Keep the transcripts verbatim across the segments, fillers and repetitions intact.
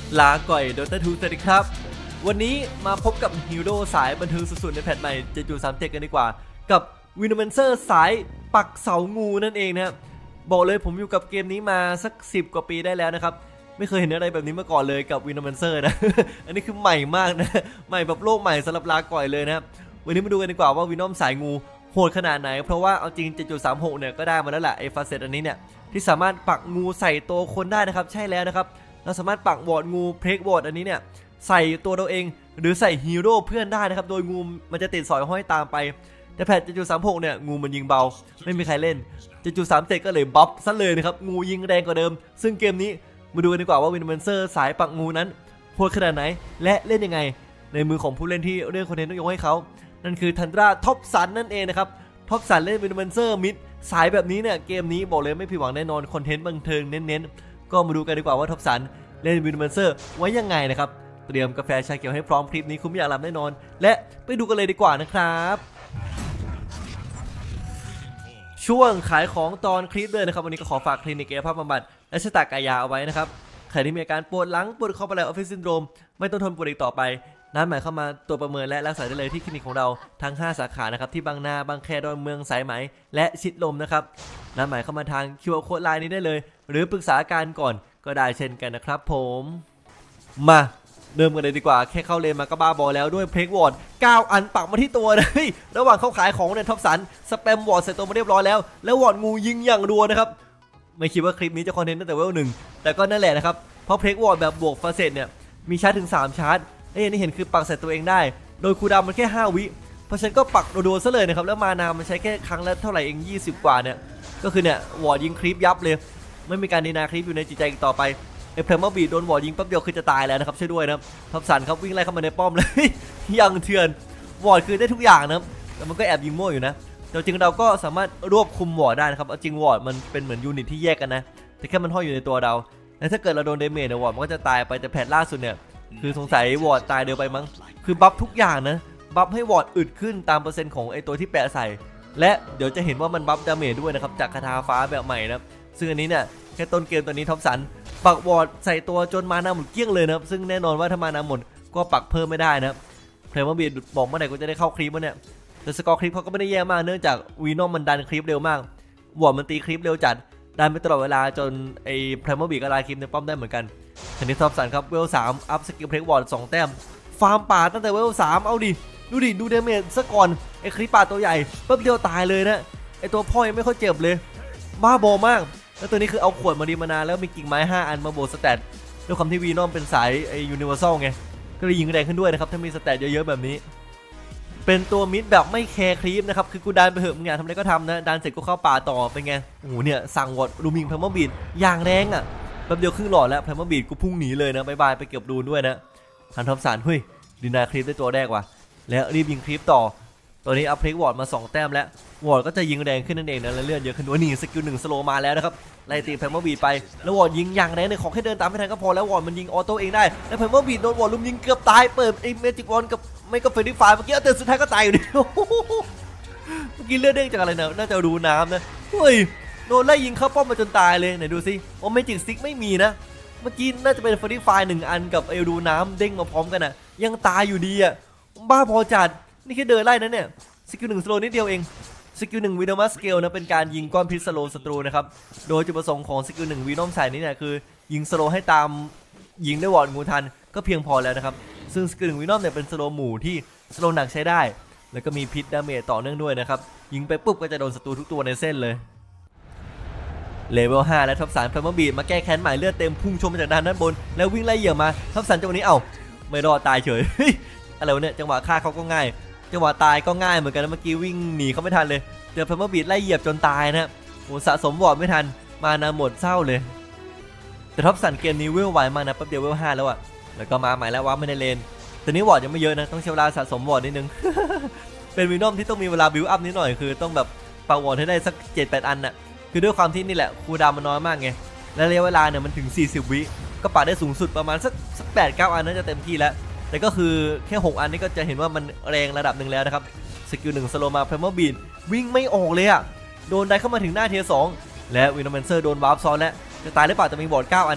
ลาก่อยโดต้าทูสวัสดีครับวันนี้มาพบกับฮีโร่สายบันเทิงสุดๆในแพทใหม่ เจ็ดจุดสามเจ็ด กันดีกว่ากับวินเมนเซอร์สายปักเสางูนั่นเองนะครับบอกเลยผมอยู่กับเกมนี้มาสักสิบกว่าปีได้แล้วนะครับไม่เคยเห็นอะไรแบบนี้มาก่อนเลยกับวินเมนเซอร์นะ อันนี้คือใหม่มากนะใหม่แบบโลกใหม่สำหรับลาก่อยเลยนะครับวันนี้มาดูกันดีกว่าว่าวินอมสายงูโหดขนาดไหนเพราะว่าเอาจริง เจ็ดจุดสามหก เนี่ยก็ได้มาแล้วแหละไอ้ฟาเซตอันนี้เนี่ยที่สามารถปักงูใส่ตัวคนได้นะครับใช่แล้วนะครับเราสามารถปักวอร์ดงูเพลกวอร์ดอันนี้เนี่ยใส่ตัวเราเองหรือใส่ฮีโร่เพื่อนได้นะครับโดยงูมันจะติดสอยห้อยตามไปแต่แพท เจ็ดจุดสามหก เนี่ยงูมันยิงเบาไม่มีใครเล่น เจ็ดจุดสามเจ็ด ก็เลยบัฟซะเลยนะครับงูยิงแรงกว่าเดิมซึ่งเกมนี้มาดูกันดีกว่าว่าวินเมนเซอร์สายปักงูนั้นโหดขนาดไหนและเล่นยังไงในมือของผู้เล่นที่เรื่องคอนเทนต์ต้องยกให้เขานั่นคือทันดราท็อปซันนั่นเองนะครับท็อปซันเล่นวินเมนเซอร์มิดสายแบบนี้เนี่ยเกมนี้บอกเลยไม่ผิดหวังแน่นอนคอนเทนต์บันเทิงเน้นๆก็มาดูกันดีกว่าว่าท็อปซันเล่นวินเมนเซอร์ไว้ยังไงนะครับเตรียมกาแฟชาเขียวให้พร้อมคลิปนี้คุณไม่อยากหลับแน่นอนและไปดูกันเลยดีกว่านะครับช่วงขายของตอนคลิปเลยนะครับวันนี้ก็ขอฝากคลินิกกายภาพบำบัดและชะตากายาเอาไว้นะครับใครที่มีอาการปวดหลังปวดคอปวดไหล่ออฟฟิศซินโดรมไม่ต้องทนปวดอีกต่อไปนัดหมายเข้ามาตรวจประเมินและรักษาได้เลยที่คลินิกของเราทั้งห้าสาขานะครับที่บางนาบางแคดอนเมืองสายไหมและชิดลมนะครับนัดหมายเข้ามาทาง คิว อาร์ Code ไลน์นี้ได้เลยหรือปรึกษาอาการก่อนก็ได้เช่นกันนะครับผมมาเริ่มกันเลยดีกว่าแค่เข้าเลนมาก็บ้าบอแล้วด้วยเพลกวอร์ดเก้าอันปักมาที่ตัวเลยระหว่างเข้าขายของเนี่ยท็อปสันสแปมวอร์ดใส่ตัวมาเรียบร้อยแล้วแล้ววอร์ดงูยิงอย่างรัวนะครับไม่คิดว่าคลิปนี้จะคอนเทนต์ตั้งแต่เวลหนึ่งแต่ก็นั่นแหละนะครับเพราะเพลกวอร์ดแบบบวกฟาเซตเนี่ยมีชาร์จถึงสามชาร์จไอ้นี่เห็นคือปักใส่ตัวเองได้โดยคูลดาวน์มันแค่ห้าวิเพราะฉะนั้นก็ปักโดนๆซะเลยนะครับแล้วมานามันใช้แค่ครั้งละเท่าไหร่เองยี่สิบกว่าเนี่ยก็คือเนี่ยวอร์ดยิงคลิปยับเลยไม่มีการดีนาคลิปอยู่ในจิตใจอีกต่อไปไอ้เพลมเมอร์บีโดนวอร์ดยิงแป๊บเดียวคือจะตายแล้วนะครับช่วยด้วยนะครับท็อปสันครับวิ่งไล่เข้ามาในป้อมเลยยังเถื่อนวอร์ดคือได้ทุกอย่างนะครับแต่มันก็แอบยิงมั่วอยู่นะแต่จริงเราก็สามารถรวบคุมวอร์ดได้นะครับจริงวอร์ดมันเป็นเหมือนยูนิตที่แยกกันนะแต่แค่มันห้อยอยู่ในตัวเราและถ้าเกิดเราโดนเดเมจเนี่ยวอร์ดมันก็จะตายไปแต่แพทล่าสุดเนี่ยคือสงสัยวอร์ดตายเดียวไปมั้งคือบัฟทุกอย่างนะบัฟให้วอร์ดอึดขึ้นตามเปอร์เซ็นต์ของไอตัวที่แปะใส่และเดี๋ยวจะเห็นว่ามันบัฟดาเมจด้วยนะครับจากคาถาฟ้าแบบใหม่นะซึ่งอันนี้เนี่ยแค่ต้นเกมตัวนี้ท็อปสันปักวอร์ดใส่ตัวจนมานาหมดเกลี้ยงเลยนะครับซึ่งแน่นอนว่าถ้ามานาหมดก็ปักเพิ่มไม่ได้นะเพลย์มาบีดบอกเมื่อไหร่ก็จะได้เข้าคลิปวะเนี่ยแต่สกอร์คลิปเขาก็ไม่ได้แย่มากเนื่องจากวีนอมมันดันคลิปเร็วมากวอร์ดมันตีคลิปเร็วจัดดันไปตลอดเวลาจนไอ้เพลย์มาบีดก็ลายคลิปในป้อมได้เหมือนกันทีนี้ท็อปสันครับเวลสามอัพสกิลเพลย์วอร์ดสองแต้มฟาร์มป่าตั้งแต่เวลสามเอาดิดูดิดูเดเมจซะก่อนไอ้คลิปป่าตัวใหญ่แป๊บเดียวตายเลยนะไอ้ตัวพ่อยังไม่ค่อยเจ็บเลยบ้าบอมากแล้วตัวนี้คือเอาขวดมาดีมานานแล้วมีกิ่งไม้ห้าอันมาโบสแตทด้วยความที่วีนอมเป็นสายไอยูนิเวอร์แซลไงก็เลยยิงแรงขึ้นด้วยนะครับถ้ามีสแตทเยอะๆแบบนี้เป็นตัวมิดแบบไม่แคร์คลิปนะครับคือกูดันไปเหอะมึงอยากทำอะไรก็ทำนะดันเสร็จก็เข้าป่าต่อเป็นไงโอ้โหเนี่ยสั่งวอดรูมิงเพลมเมอร์บีดอย่างแรงอ่ะแป๊บเดียวครึ่งหลอดแล้วเพลมเมอร์บีดกูพุ่งหนีเลยนะบายบายไปเก็บรูนด้วยนะทันท็อปสารเฮ้ยดีนาคลิปได้ตัวแรกว่ะแล้วรีบยิงคลิปต่อตัวนี้อัพเพลย์วอร์ดมาสองแต้มแล้ววอร์ดก็จะยิงแรงขึ้นนั่นเองนะและเลื่อนเยอะขึ้นด้วยนี่สกิลหนึ่งสโลมาแล้วนะครับไล่ตีเพลย์มาบีดไปแล้ววอร์ดยิงอย่างแรงเลยขอแค่เดินตามไม่ทันก็พอแล้ววอร์ดมันยิงออโต้เองได้แล้วเพลย์มาบีดโดนวอร์ดลุมยิงเกือบตายเปิดไอ้เมจิกวอนกับไม่ก็เฟรดี้ไฟเมื่อกี้แต่สุดท้ายก็ตายอยู่ดีเมื่อกี้เลือดเด้งจากอะไรนะน่าจะรูน้ำนะเฮ้ยโดนไล่ยิงเข้าป้อมมาจนตายเลยไหนดูสิโอ้เมจิกซิกไม่มีนะเมื่อกี้น่าจะเป็นเฟรดี้ไฟหนึ่งอันกับไอ้รูน้ำเด้งมาพร้อมกันอ่ะยังตายอยู่ดีอ่ะบ้าพอจัดนี่แค่เดินไล่นั้นเนี่ยสกิลหนึ่งสโลนิดเดียวเองสกิลหนึ่งวีนอมัสเกลนะเป็นการยิงก้อนพิษสโลศัตรูนะครับโดยจุดประสงค์ของสกิลหนึ่งวีนอมสายนี้เนี่ยคือยิงสโลให้ตามยิงได้วอร์ดงูทันก็เพียงพอแล้วนะครับซึ่งสกิลหนึ่งวีนอมเนี่ยเป็นสโลหมู่ที่สโลหนักใช้ได้แล้วก็มีพิษดาเมจต่อเนื่องด้วยนะครับยิงไปปุ๊บก็จะโดนศัตรูทุกตัวในเส้นเลยเลเวลห้าและท็อปสามเพลย์มาบีดมาแก้แค้นใหม่เลือดเต็มพุ่งชมมาจากด้านด้านบนแล้ววิ่งไล่เหยี่ยวมาท็อปสามจังหวะนี้เอ้าไม่รอดตายเฉย อะไรวะเนี่ยจังหวะฆ่าเขาก็ง่ายจังหวะตายก็ง่ายเหมือนกันเมื่อกี้วิ่งหนีเขาไม่ทันเลยเจอเพลย์มาบีดไล่เหยียบจนตายนะโอ้สะสมวอร์ดไม่ทันมานาหมดเศร้าเลยแต่ท็อปสันเกมนี้เวลไวมากนะแป๊บเดียวเวลห้าแล้วอะแล้วก็มาใหม่แล้วว่าไม่ได้เลนแต่นี้วอร์ดยังไม่เยอะนะต้องใช้เวลาสะสมวอร์ดนิดนึง เป็นวีนอมที่ต้องมีเวลาบิวอัพนิดหน่อยคือต้องแบบปักวอร์ดให้ได้สัก เจ็ดแปด อันน่ะคือด้วยความที่นี่แหละคูลดาวน์มันน้อยมากไงและระยะเวลาเนี่ยมันถึงสี่สิบวิก็ปักได้สูงสุดประมาณสักสัก แปด เก้า อันน่าจะเต็มที่แล้วแต่ก็คือแค่หกอันนี้ก็จะเห็นว่ามันแรงระดับหนึ่งแล้วนะครับสกิลหนึ่งสโลมาเพลย์มาบีดวิ่งไม่ออกเลยอ่ะโดนได้เข้ามาถึงหน้าเทียร์สองและวินเมนเซอร์โดนวาร์ปซ้อนแล้วจะตายหรือเปล่าจะมีบอร์ดเก้าอันนะ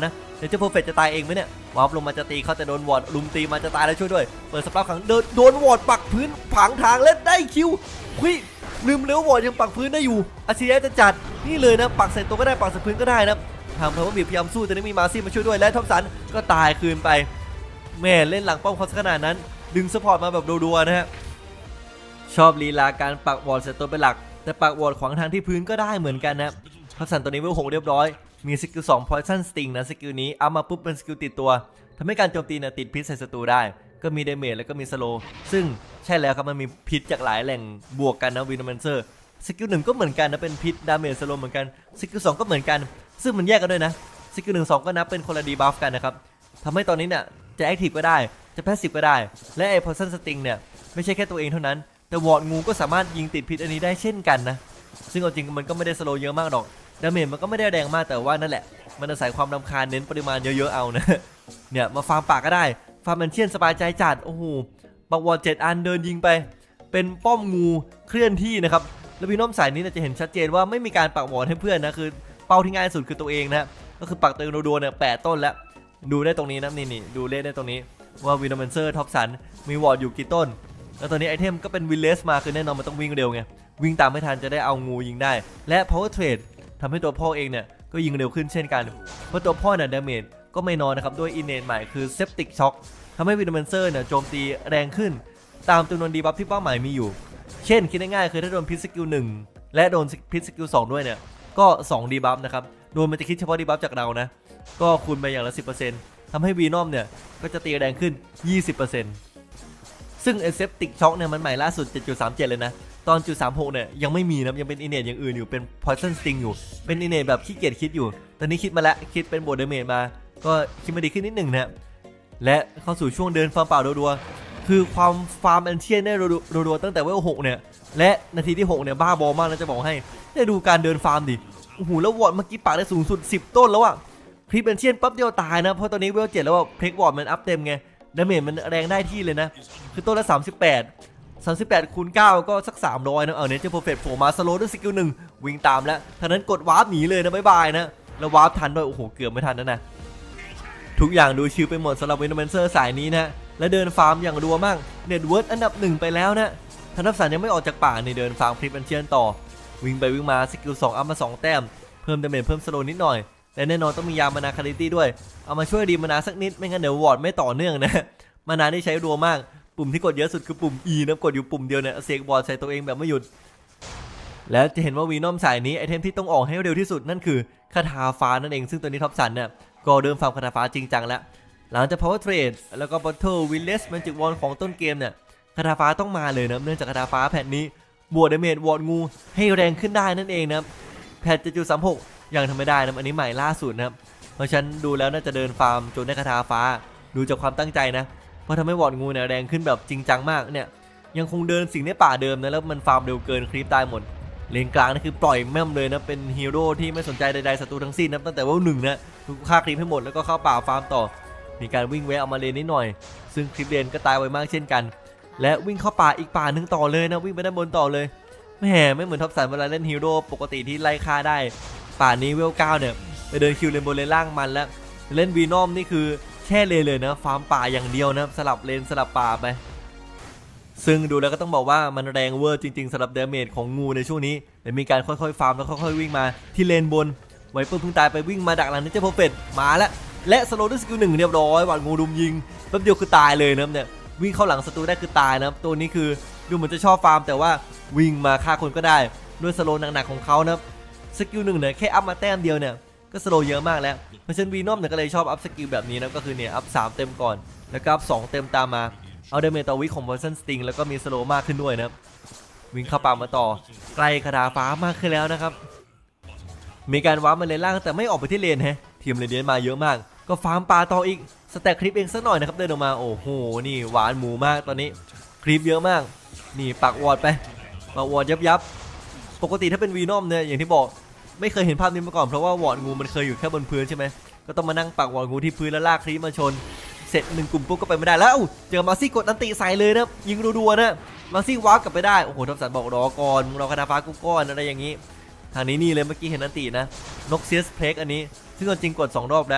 เดี๋ยวเจ้าเพอร์เฟกต์จะตายเองไหมเนี่ยวาร์ปลงมาจะตีเขาจะโดนวอร์ดลุมตีมาจะตายแล้วช่วยด้วยเปิดสปาร์คขังเดินโดนวอร์ดปักพื้นผังทางเล่นได้คิวคุยลืมเลี้ยววอร์ดยังปักพื้นได้อยู่อาชิยะจะจัดนี่เลยนะปักใส่ตัวก็ได้ปักใส่พื้นก็ได้นะทำเพราะว่าบีบพยายามสู้แต่นี่มีมาซี่มาช่วยด้วยและทอมสันก็ตายคืนไปแม่เล่นหลังป้อมเขาขนาดนั้นดึงซัพพอร์ตมาแบบรัวๆนะฮะชอบลีลาการปักวอร์ดใส่ตัวเป็นหลักแต่ปักวอร์ดขวางทางที่พื้นก็ได้เหมือนกันนะทอมสันตัวนี้เวลหกเรียบร้อยมีสกิลสอง Poison Sting นะสกิลนี้เอามาปุ๊บเป็นสกิลติดตัวทำให้การโจมตีเนี่ยติดพิษใส่ศัตรูได้ก็มีเดเมจแล้วก็มีสโลซึ่งใช่แล้วครับมันมีพิษจากหลายแหล่งบวกกันนะวินแมนเซอร์สกิลหนึ่งก็เหมือนกันนะเป็นพิษดาเมจสโลเหมือนกันสกิลสองก็เหมือนกันซึ่งมันแยกกันด้วยนะสกิลหนึ่งสองก็นับเป็นคนละดีบัฟกันนะครับทำให้ตอนนี้เนี่ยจะแอคทีฟก็ได้จะแพสซีฟก็ได้และไอ้ Poison Sting เนี่ยไม่ใช่แค่ตัวเองเท่านั้นแต่วอร์ดงูก็สามารถยิงติดพิษอันนี้ได้เช่นกันนะซึ่งเอาจริงมันก็ไม่ได้สโลเยอะมากหรอกดาเมจมันก็ไม่ได้แรงมากแต่ว่านั่นแหละมันอาศัยความรำคาญเน้นปริมาณเยอะๆเอานะเนี่ยมาฟาร์มป่าก็ได้ฟาร์มแมนเชียนสบายใจจัดโอ้โหปักวอร์ดเจ็ดอันเดินยิงไปเป็นป้อมงูเคลื่อนที่นะครับแล้ววีนอมสายนี้จะเห็นชัดเจนว่าไม่มีการปักวอร์ดให้เพื่อนนะคือเป้าที่ง่ายสุดคือตัวเองนะก็คือปักตัวโดนเนี่ยแปดต้นแล้วดูได้ตรงนี้นะนี่นี่ดูเลขได้ตรงนี้ว่าวีนอมเซอร์ท็อปสันมีวอร์ดอยู่กี่ต้นแล้วตอนนี้ไอเทมก็เป็นวิลเลสมาคือแน่นอนมันต้องวิ่งเร็วไงวิ่งตามไม่ทันจะได้เอางูยิงได้และ power trade ทำให้ตัวพ่อเองเนี่ยก็ยิงเร็วขึ้นเช่นกันเพราะตัวพ่อเนี่ยดาเมจก็ไม่น้อยนะครับด้วยอินเนตใหม่คือเซปติกช็อคทำให้วินแมนเซอร์เนี่ยโจมตีแรงขึ้นตามจำนวนดีบัฟที่เป้าหมายมีอยู่เช่นคิดง่ายๆคือถ้าโดนพิษสกิลหนึ่งและโดนพิษสกิลสองด้วยเนี่ยก็สองดีบัฟนะครับโดนมันจะคิดเฉพาะดีบัฟจากเรานะก็คูณไปอย่างละ สิบเปอร์เซ็นต์ ทำให้วีนอมเนี่ยก็จะตีแรงขึ้น ยี่สิบเปอร์เซ็นต์ ซึ่งเอเซปติกช็อคเนี่ยมันใหม่ล่าสุด เจ็ดจุดสามเจ็ด เลยนะตอนจุดสามหกเนี่ยยังไม่มีนะยังเป็นอินเนตอย่างอื่นอยู่เป็น Poison Sting อยู่เป็นอินเนตแบบขี้เกียจคิดอยู่ตอนนี้คิดมาแล้วคิดเป็นบทเดเมจมาก็คิดมาดีขึ้นนิดหนึ่งนะและเข้าสู่ช่วงเดินฟาร์มเปล่ารัวๆคือความฟาร์มแอนเชียนได้รัวๆตั้งแต่เวลหกเนี่ยและนาทีที่หกเนี่ยบ้าบอมากนะจะบอกให้ได้ดูการเดินฟาร์มดิโอ้โหแล้ววอร์ดเมื่อกี้ปากได้สูงสุดสิบต้นแล้วอะคลิปแอนเชียนปั๊บเดียวตายนะเพราะตอนนี้เวลเจ็ดแล้วว่าเพล็กวอร์ดมันอัพเต็มไงดาเมจมันแรงได้ที่เลยนะคือต้นละสามสิบแปดสามสิบแปดคูณเก้าก็สักสามร้อยนะเอาเนี่ยเจ้าเพอร์เฟกต์โผล่มาสโลว์ด้วยสกิลหนึ่งวิ่งตามแล้วท่านั้นกดวาร์ปหนีเลยนะบ๊ายบายนะแล้ววาร์ปทันด้วยโอ้โหเกือบไม่ทันนั่นนะทุกอย่างดูชิลไปหมดสำหรับวินแมนเซอร์สายนี้นะและเดินฟาร์มอย่างรัวมากเน็ตเวิร์ดอันดับหนึ่งไปแล้วนะธนสันยังไม่ออกจากป่าในเดินฟาร์มคลิปแอนเชียนต่อวิ่งไปวิ่งมาสกิลสองอัพมาสองแต้มเพิ่มดาเมจเพิ่มสโลว์นิดหน่อยและแน่นอนต้องมียามานาคาริตี้ด้วยเอามาช่วยดีมานาสักนิดไม่งั้นเดี๋ยววอร์ดไม่ต่อเนื่องนะมานาที่ใช้รัวมากปุ่มที่กดเยอะสุดคือปุ่ม E นะกดอยู่ปุ่มเดียวเนี่ยเสกบอลใส่ตัวเองแบบไม่หยุดแล้วจะเห็นว่าวีนอมสายนี้ไอเทมที่ต้องออกให้เร็วที่สุดนั่นคือคาถาฟ้านั่นเองซึ่งตัวนี้ท็อปสันเนี่ยก็เดิมฟาร์มคาถาฟ้าจริงจังแล้วหลังจาก power trade แล้วก็ battle village magic wand ของต้นเกมเนี่ยคาถาฟ้าต้องมาเลยนะเนื่องจากคาถาฟ้าแพทนี้บวกดาเมจวอร์ดงูให้แรงขึ้นได้นั่นเองนะแพท เจ็ดจุดสามหก ยังทำไม่ได้นะอันนี้ใหม่ล่าสุดนะครับเพราะฉะนั้นดูแล้วน่าจะเดินฟาร์มจนได้คาถาฟ้าดูจากความตั้งใจนะเพราะทำให้วอร์ดงูเนี่ยแรงขึ้นแบบจริงจังมากเนี่ยยังคงเดินสิ่งในป่าเดิมนะแล้วมันฟาร์มเร็วเกินคลิปตายหมดเลนกลางนี่คือปล่อยแม่มเลยนะเป็นฮีโร่ที่ไม่สนใจใดๆศัตรูทั้งสิ้นนะตั้งแต่ว่าหนึ่งนะฆ่าคลิปให้หมดแล้วก็เข้าป่าฟาร์มต่อมีการวิ่งแวะเอามาเลนนิดหน่อยซึ่งคลิปเลนก็ตายไวมากเช่นกันและวิ่งเข้าป่าอีกป่าหนึ่งต่อเลยนะวิ่งไปด้านบนต่อเลยแหมไม่เหมือนท็อปสันเวลาเล่นฮีโร่ปกติที่ไล่ฆ่าได้ป่านี้เวลเก้าเนี่ยไปเดินคิวเลนบนเลนล่างมันแล้วเล่นวีนอมนี่คือแช่เลนเลยนะฟาร์มป่าอย่างเดียวนะสลับเลนสลับป่าไปซึ่งดูแล้วก็ต้องบอกว่ามันแรงเวอร์จริงๆสำหรับดาเมจของงูในช่วงนี้แต่มีการค่อยๆฟาร์มแล้วค่อยๆวิ่งมาที่เลนบนไวเปอร์เพิ่งตายไปวิ่งมาดักหลังนี่เจ้าเพอร์เฟกต์มาแล้วและสโลว์ด้วยสกิลหนึ่งเรียบร้อยหวาดงูดุมยิงแป๊บเดียวคือตายเลยนะเนี่ยวิ่งเข้าหลังศัตรูได้คือตายนะตัวนี้คือดูเหมือนจะชอบฟาร์มแต่ว่าวิ่งมาฆ่าคนก็ได้ด้วยสโลว์หนักๆของเขานะสกิลหนึ่งเนี่ยแค่อัพมาแต้มเดียวเนี่ยก็สโลว์เยอะมากแล้วเพราะฉะนั้นวีนอมเนี่ยก็เลยชอบอัพสกิลแบบนี้นะก็คือเนี่ยอัพสามเต็มก่อนแล้วก็อัพสองเต็มตามมาเอาดาเมจต่อวิของ Poison Sting แล้วก็มีสโลว์มากขึ้นด้วยนะวิ่งเข้าป่ามาต่อไกลคาถาฟ้ามากขึ้นแล้วนะครับมีการวาร์ปมาเลนล่างแต่ไม่ออกไปที่เลนฮะทีมเลนเดียนมาเยอะมากก็ฟาร์มป่าต่ออีกสแต็กคลิปเองสักหน่อยนะครับเดินออกมาโอ้โหนี่หวานหมูมากตอนนี้คลิปเยอะมากนี่ปักวอร์ดไปปักวอร์ดยับยับปกติถ้าเป็นวีนอมเนี่ยอย่างที่บอกไม่เคยเห็นภาพนี้มาก่อนเพราะว่าวอร์ดงูมันเคยอยู่แค่บนพื้นใช่ไหมก็ต้องมานั่งปักวอร์ดงูที่พื้นแล้วลากคลิปมาชนเสร็จหนึ่งกลุ่มปุ๊บก็ไปไม่ได้แล้วเจอมาซี่กดอันติใส่เลยนะยิงรัวๆนะมาซี่วาร์ปกลับไปได้โอ้โหท็อปสันบอกรอก่อนรอคาถาฟ้ากูก้อนอะไรอย่างนี้ทางนี้นี่เลยเมื่อกี้เห็นอันตินะน็อกเซียสเพล็กอันนี้ซึ่งจริงกดสองรอบแล้ว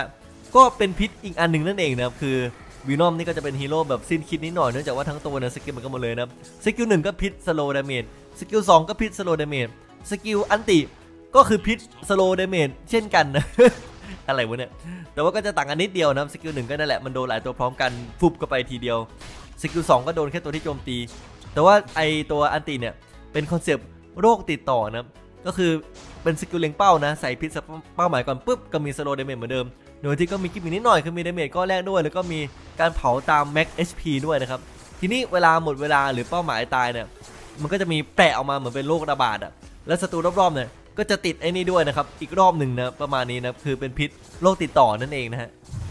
ก็เป็นพิษอีกอันหนึ่งนั่นเองนะครับคือวีนอมนี่ก็จะเป็นฮีโร่แบบสิ้นคิดนิดหน่อยเนื่องจากว่าทั้งตัวเนี่ยสกิลเหมือนกันหมดเลยนะสกิลหนึ่งก็พิษสโลว์ดาเมจสกิลสองก็พิษสโลว์ดาเมจสกิลอันติก็คือพิษสโลว์ดาเมจเช่นกันนะ อะไรวะเนี่ยแต่ว่าก็จะต่างกันนิดเดียวนะสกิลหนึ่งก็นั่นแหละมันโดนหลายตัวพร้อมกันฟุบก็ไปทีเดียวสกิลสองก็โดนแค่ตัวที่โจมตีแต่ว่าไอตัวอันติเนี่ยเป็นคอนเซปต์โรคติดต่อนะก็คือเป็นสกิลเล็งเป้านะใส่พิษเป้าหมายก่อนปุ๊บก็มีสโลว์ดาเมจเหมือนเดิมโดยที่ก็มีกิมมิคนิดหน่อยคือมีดาเมจก็แรกด้วยแล้วก็มีการเผาตามแม็ก เอช พี ด้วยนะครับทีนี้เวลาหมดเวลาหรือเป้าหมายตายเนี่ยมันก็จะมีแปะออกมาเหมือนเป็นโรคระบาดอ่ะและศัตรูรอบๆเนี่ยก็จะติดไอ้นี่ด้วยนะครับอีกรอบหนึ่งนะประมาณนี้นะคือเป็นพิษโรคติดต่อนั่นเองนะฮะ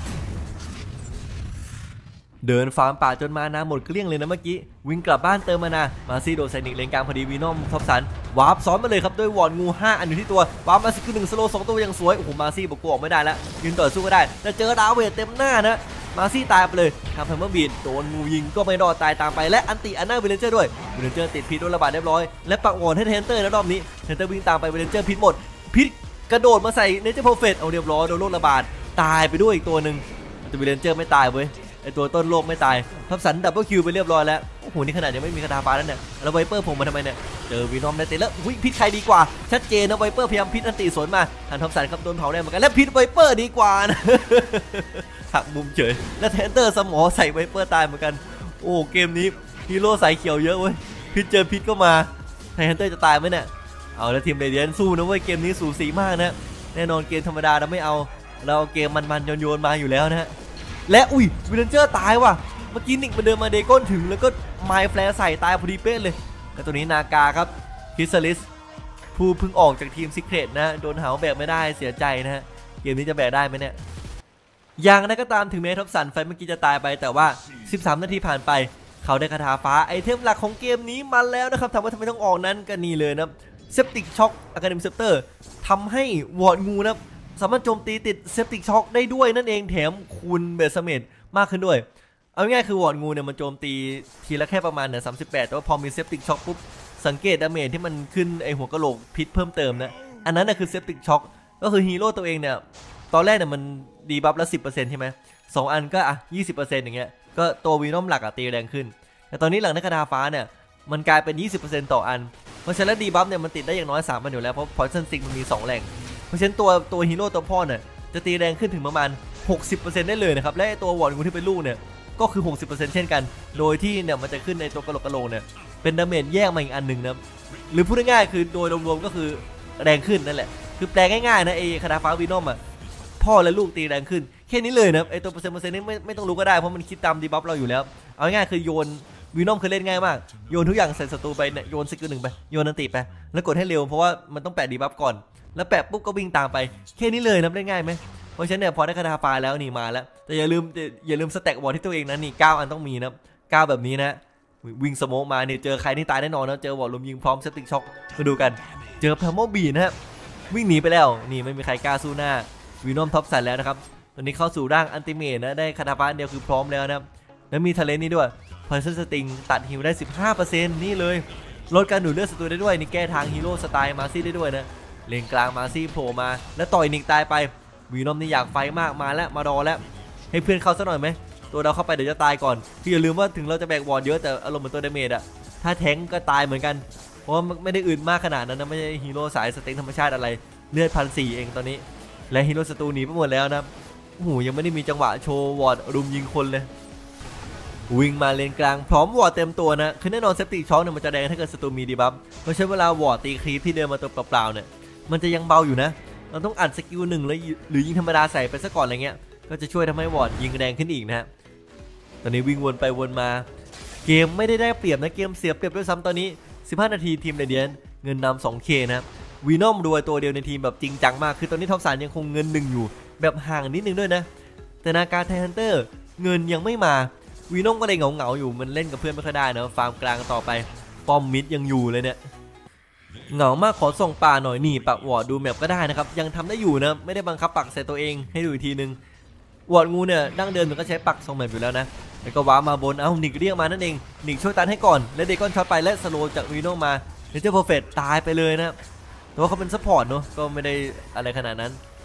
เดินฟาร์มป่าจนมานาหมดเกลี้ยงเลยนะเมื่อกี้วิ่งกลับบ้านเติมมานามาซี่โดนไซนิกเลนกลางพอดีวีนอมท็อปสันวาร์ปซ้อนมาเลยครับด้วยวอร์ดงูห้าอันอยู่ที่ตัววาร์ปมาสกิลหนึ่งสโลสองตัวยังสวยโอ้โหมาซี่บอกกูออกไม่ได้แล้วยืนต่อสู้ก็ได้แต่เจอดาวเวทเต็มหน้านะมาซี่ตายไปเลยทำแพมเมอร์บีดโดนงูยิงก็ไม่รอดตายตามไปและอันติอันน่าวิลเลนเจอร์ด้วยวิลเลนเจอร์ติดพิษโดนระบาดเรียบร้อยและปักวอร์ดให้เทนเตอร์ในรอบนี้เทนเตอร์วิ่งตามไปวิลเลนเจอร์พิษหมดพิษกระโดดมาใส่เนเจอร์โปรเฟตเอาเรียบร้อยโดนโรคระบาดตายไปด้วยอีกตัวหนึ่งแต่วิลเลนเจอร์ไม่ตายเว้ยไอตัวต้นโลกไม่ตายทับสันดับเบิลคิวไปเรียบร้อยแล้วโอ้โหนี่ขนาดยังไม่มีคาถาฟ้าแล้วเนี่ยแล้วไวเปอร์ผมมาทำไมเนี่ยเจอวีนอมได้ติดแล้วอุ้ยพิษใครดีกว่าชัดเจนนะไวเปอร์พยายามพิษอันตีสวนมาทันทับสันครับโดนเผาได้เหมือนกันและพิษไวเปอร์ดีกว่านะหักมุมเฉยและเทนเตอร์สมอใส่ไวเปอร์ตายเหมือนกันโอ้เกมนี้ฮีโร่สายเขียวเยอะเว้ยพิษเจอพิษก็มาเทนเตอร์จะตายไหมเนี่ยเอาแล้วทีมเรเดียนสู้นะเว้ยเกมนี้สูสีมากนะแน่นอนเกมธรรมดาเราไม่เอาเราเกมมันๆโยนๆมาอยู่แล้วนะฮะและอุ้ยวิลเลนเจอร์ตายว่ะเมื่อกี้นิกมันเดินมาเดก้นถึงแล้วก็ไมล์แฟร์ใส่ตายพอดีเป๊ะเลยแต่ตัวนี้นากาครับคิสลิสผู้เพิ่งออกจากทีมซิกเรตนะโดนหาแบกไม่ได้เสียใจนะฮะเกมนี้จะแบกได้ไหมเนี่ยอย่างนั้นก็ตามถึงแม้ท็อปสันไฟเมื่อกี้จะตายไปแต่ว่าสิบสามนาทีผ่านไปเขาได้คาถาฟ้าไอเทมหลักของเกมนี้มาแล้วนะครับถามว่าทำไมต้องออกนั้นก็นี่เลยนะเซปติกช็อคอะคาเดมิเซปเตอร์ทำให้วอร์ดงูนะสามารถโจมตีติดเซปติกช็อคได้ด้วยนั่นเองแถมคูณเบสเมดมากขึ้นด้วยเอาง่ายคือวอร์ดงูเนี่ยมันโจมตีทีละแค่ประมาณเนี่ยสามสิบแปดแต่ว่าพอมีเซปติกช็อคปุ๊บสังเกตดาเมจที่มันขึ้นไอหัวกะโหลกพิษเพิ่มเติมนะอันนั้นนะคือเซปติกช็อคก็คือฮีโร่ตัวเองเนี่ยตอนแรกเนี่ยมันดีบัฟละสิบเปอร์เซ็นต์ใช่ไหมสองอันก็อ่ะยี่สิบเปอร์เซ็นต์อย่างเงี้ยก็ตัววีนอมหลักอะตีแรงขึ้นแต่ตอนนี้หลังนักคาถาฟ้าเนี่ยมันกลายเป็น ยี่สิบเปอร์เซ็นต์ ต่ออันเพราะฉะนั้นดีบัฟเนี่ยมันติดได้อย่างน้อยสามอันอยู่แล้วเพราะพอยซันซิงมันมีสองแหล่งเพราะฉะนั้นตัวตัวฮีโร่ตัวพ่อเนี่ยจะตีแรงขึ้นถึงประมาณ หกสิบเปอร์เซ็นต์ ได้เลยนะครับและตัววอร์ดงูที่เป็นลูกเนี่ยก็คือ หกสิบเปอร์เซ็นต์ เช่นกันโดยที่เนี่ยมันจะขึ้นในตัวกระโหลกกระโหลกเนี่ยเป็นดาเมจแยกมาอีกอันหนึ่งนะหรือพูดง่ายๆคือโดยรวมๆก็คือแรงขึ้นนั่นแหละคือแปลง่ายๆนะไอ้คาถาฟ้าวีนอมอ่ะพ่อและลูกตีแรงขึ้นแค่นี้เลยนะไอ้ตัวเปอร์เซ็นต์เปอร์เซ็นต์นี้ไม่ไม่ต้องรู้ก็ได้เพราะมันคิดตามดีบัฟเราอยู่แล้วเอาง่ายๆคือโยนวีนอมคือเล่นง่ายมากโยนทุกอย่างใส่ศัตรูไปเนี่ยโยนสกิลหนึ่งไปโยนอันติไปแล้วกดให้เร็วเพราะว่ามันต้องแปะดีบัฟก่อนแล้วแปะปุ๊บก็วิ่งตามไปแค่นี้เลยนะเล่นง่ายไหมเพราะฉะนั้นเนี่ยพอได้คาถาฟ้าแล้วนี่มาแล้วแต่อย่าลืมอย่าลืมสแต็กวอร์ดที่ตัวเองนะนี่เก้าอันต้องมีนะเก้าแบบนี้นะวิ่งสโมกมาเนี่ยเจอใครนี่ตายแน่นอนนะเจอวอร์ดลมยิงพร้อมเซปติกช็อคมาดูกันเจอแพมโมบีนะฮะวิ่งหนีไปแล้วนี่ไม่มีใครกล้าสู้หน้าวีนอมท็อปสันแล้วนะครับตอนนี้เข้าสู่ร่างอันติเมทนะได้คาถาฟ้าเดียวคือพร้อมแล้วนะแล้วมีทะเลนี้ด้วยพอยซันสติงตัดฮิวได้ สิบห้าเปอร์เซ็นต์ นี่เลยลดการดูดเลือดศัตรูได้ด้วยนี่แก้ทางฮีโร่สไตล์มาซี่ได้ด้วยนะเลนกลางมาซี่โผล่มาแล้วต่อยนิกตายไปวีนอมนี่อยากไฟมากมาแล้วมารอแล้วให้เพื่อนเข้าซะหน่อยไหมตัวเราเข้าไปเดี๋ยวจะตายก่อนพี่อย่าลืมว่าถึงเราจะแบกวอร์ดเยอะแต่อารมณ์เหมือนตัวดาเมจอะถ้าแทงก็ตายเหมือนกันเพราะว่าไม่ได้อื่นมากขนาดนั้นนะไม่ใช่ฮีโร่สายสเต็งธรรมชาติอะไรเลือดพันสี่เองตอนนี้และฮีโร่ศัตรูหนีไปหมดแล้วนะโอ้โหยังไม่ได้มีจังหวะโชว์วอร์ดรุมยิงคนเลยวิ่งมาเลนกลางพร้อมวอร์ดเต็มตัวนะคือแน่นอนเซปติกช็อคเนี่ยมันจะแดงถ้าเกิดศัตรูมีดีบัฟเพราะฉะนั้นเวลาวอร์ดตีครีปที่เดินมาตัวเปล่าๆเนี่ยมันจะยังเบาอยู่นะเราต้องอัดสกิลหนึ่งเลยหรือยิงธรรมดาใส่ไปซะก่อนอะไรเงี้ยก็จะช่วยทำให้วอร์ดยิงแรงขึ้นอีกนะฮะตอนนี้วิ่งวนไปวนมาเกมไม่ได้ได้เปรียบนะเกมเสียเปรียบด้วยซ้ำตอนนี้สิบห้านาทีทีมเรเดียนเงินนำ สองเค นะวีนอมด้วยตัวเดียวในทีมแบบจริงจังมากคือตอนนี้ท็อปสามยังคงเงินหนึ่งอยู่แบบห่างนิดนึงด้วยนะแต่นาการไทฮันเตอร์เงินยังไม่มาวีนอมก็เลยเหงาๆอยู่มันเล่นกับเพื่อนไม่ค่อยได้นะฟาร์มกลางต่อไปปอมมิดยังอยู่เลยเนี่ยเหงามากขอส่งป่าหน่อยนี่ปักวอร์ดดูแมปก็ได้นะครับยังทำได้อยู่นะไม่ได้บังคับปักใส่ตัวเองให้ดูอีกทีนึงวอร์ดงูเนี่ยดั้งเดิมมันก็ใช้ปักส่งแมปอยู่แล้วนะแล้วก็ว้ามาบนเอ้านิกเรียกมานั่นเองนิกช่วยตันให้ก่อนและเดกอนช็อตไปและสโลจากวีนอมมาเนเจอร์เพอร์เฟคตายไปเลยนะแต่ว่าเขาเป็นซัพพอร์ตเนาะก็ไม่ได้อะไรขนาดนั้น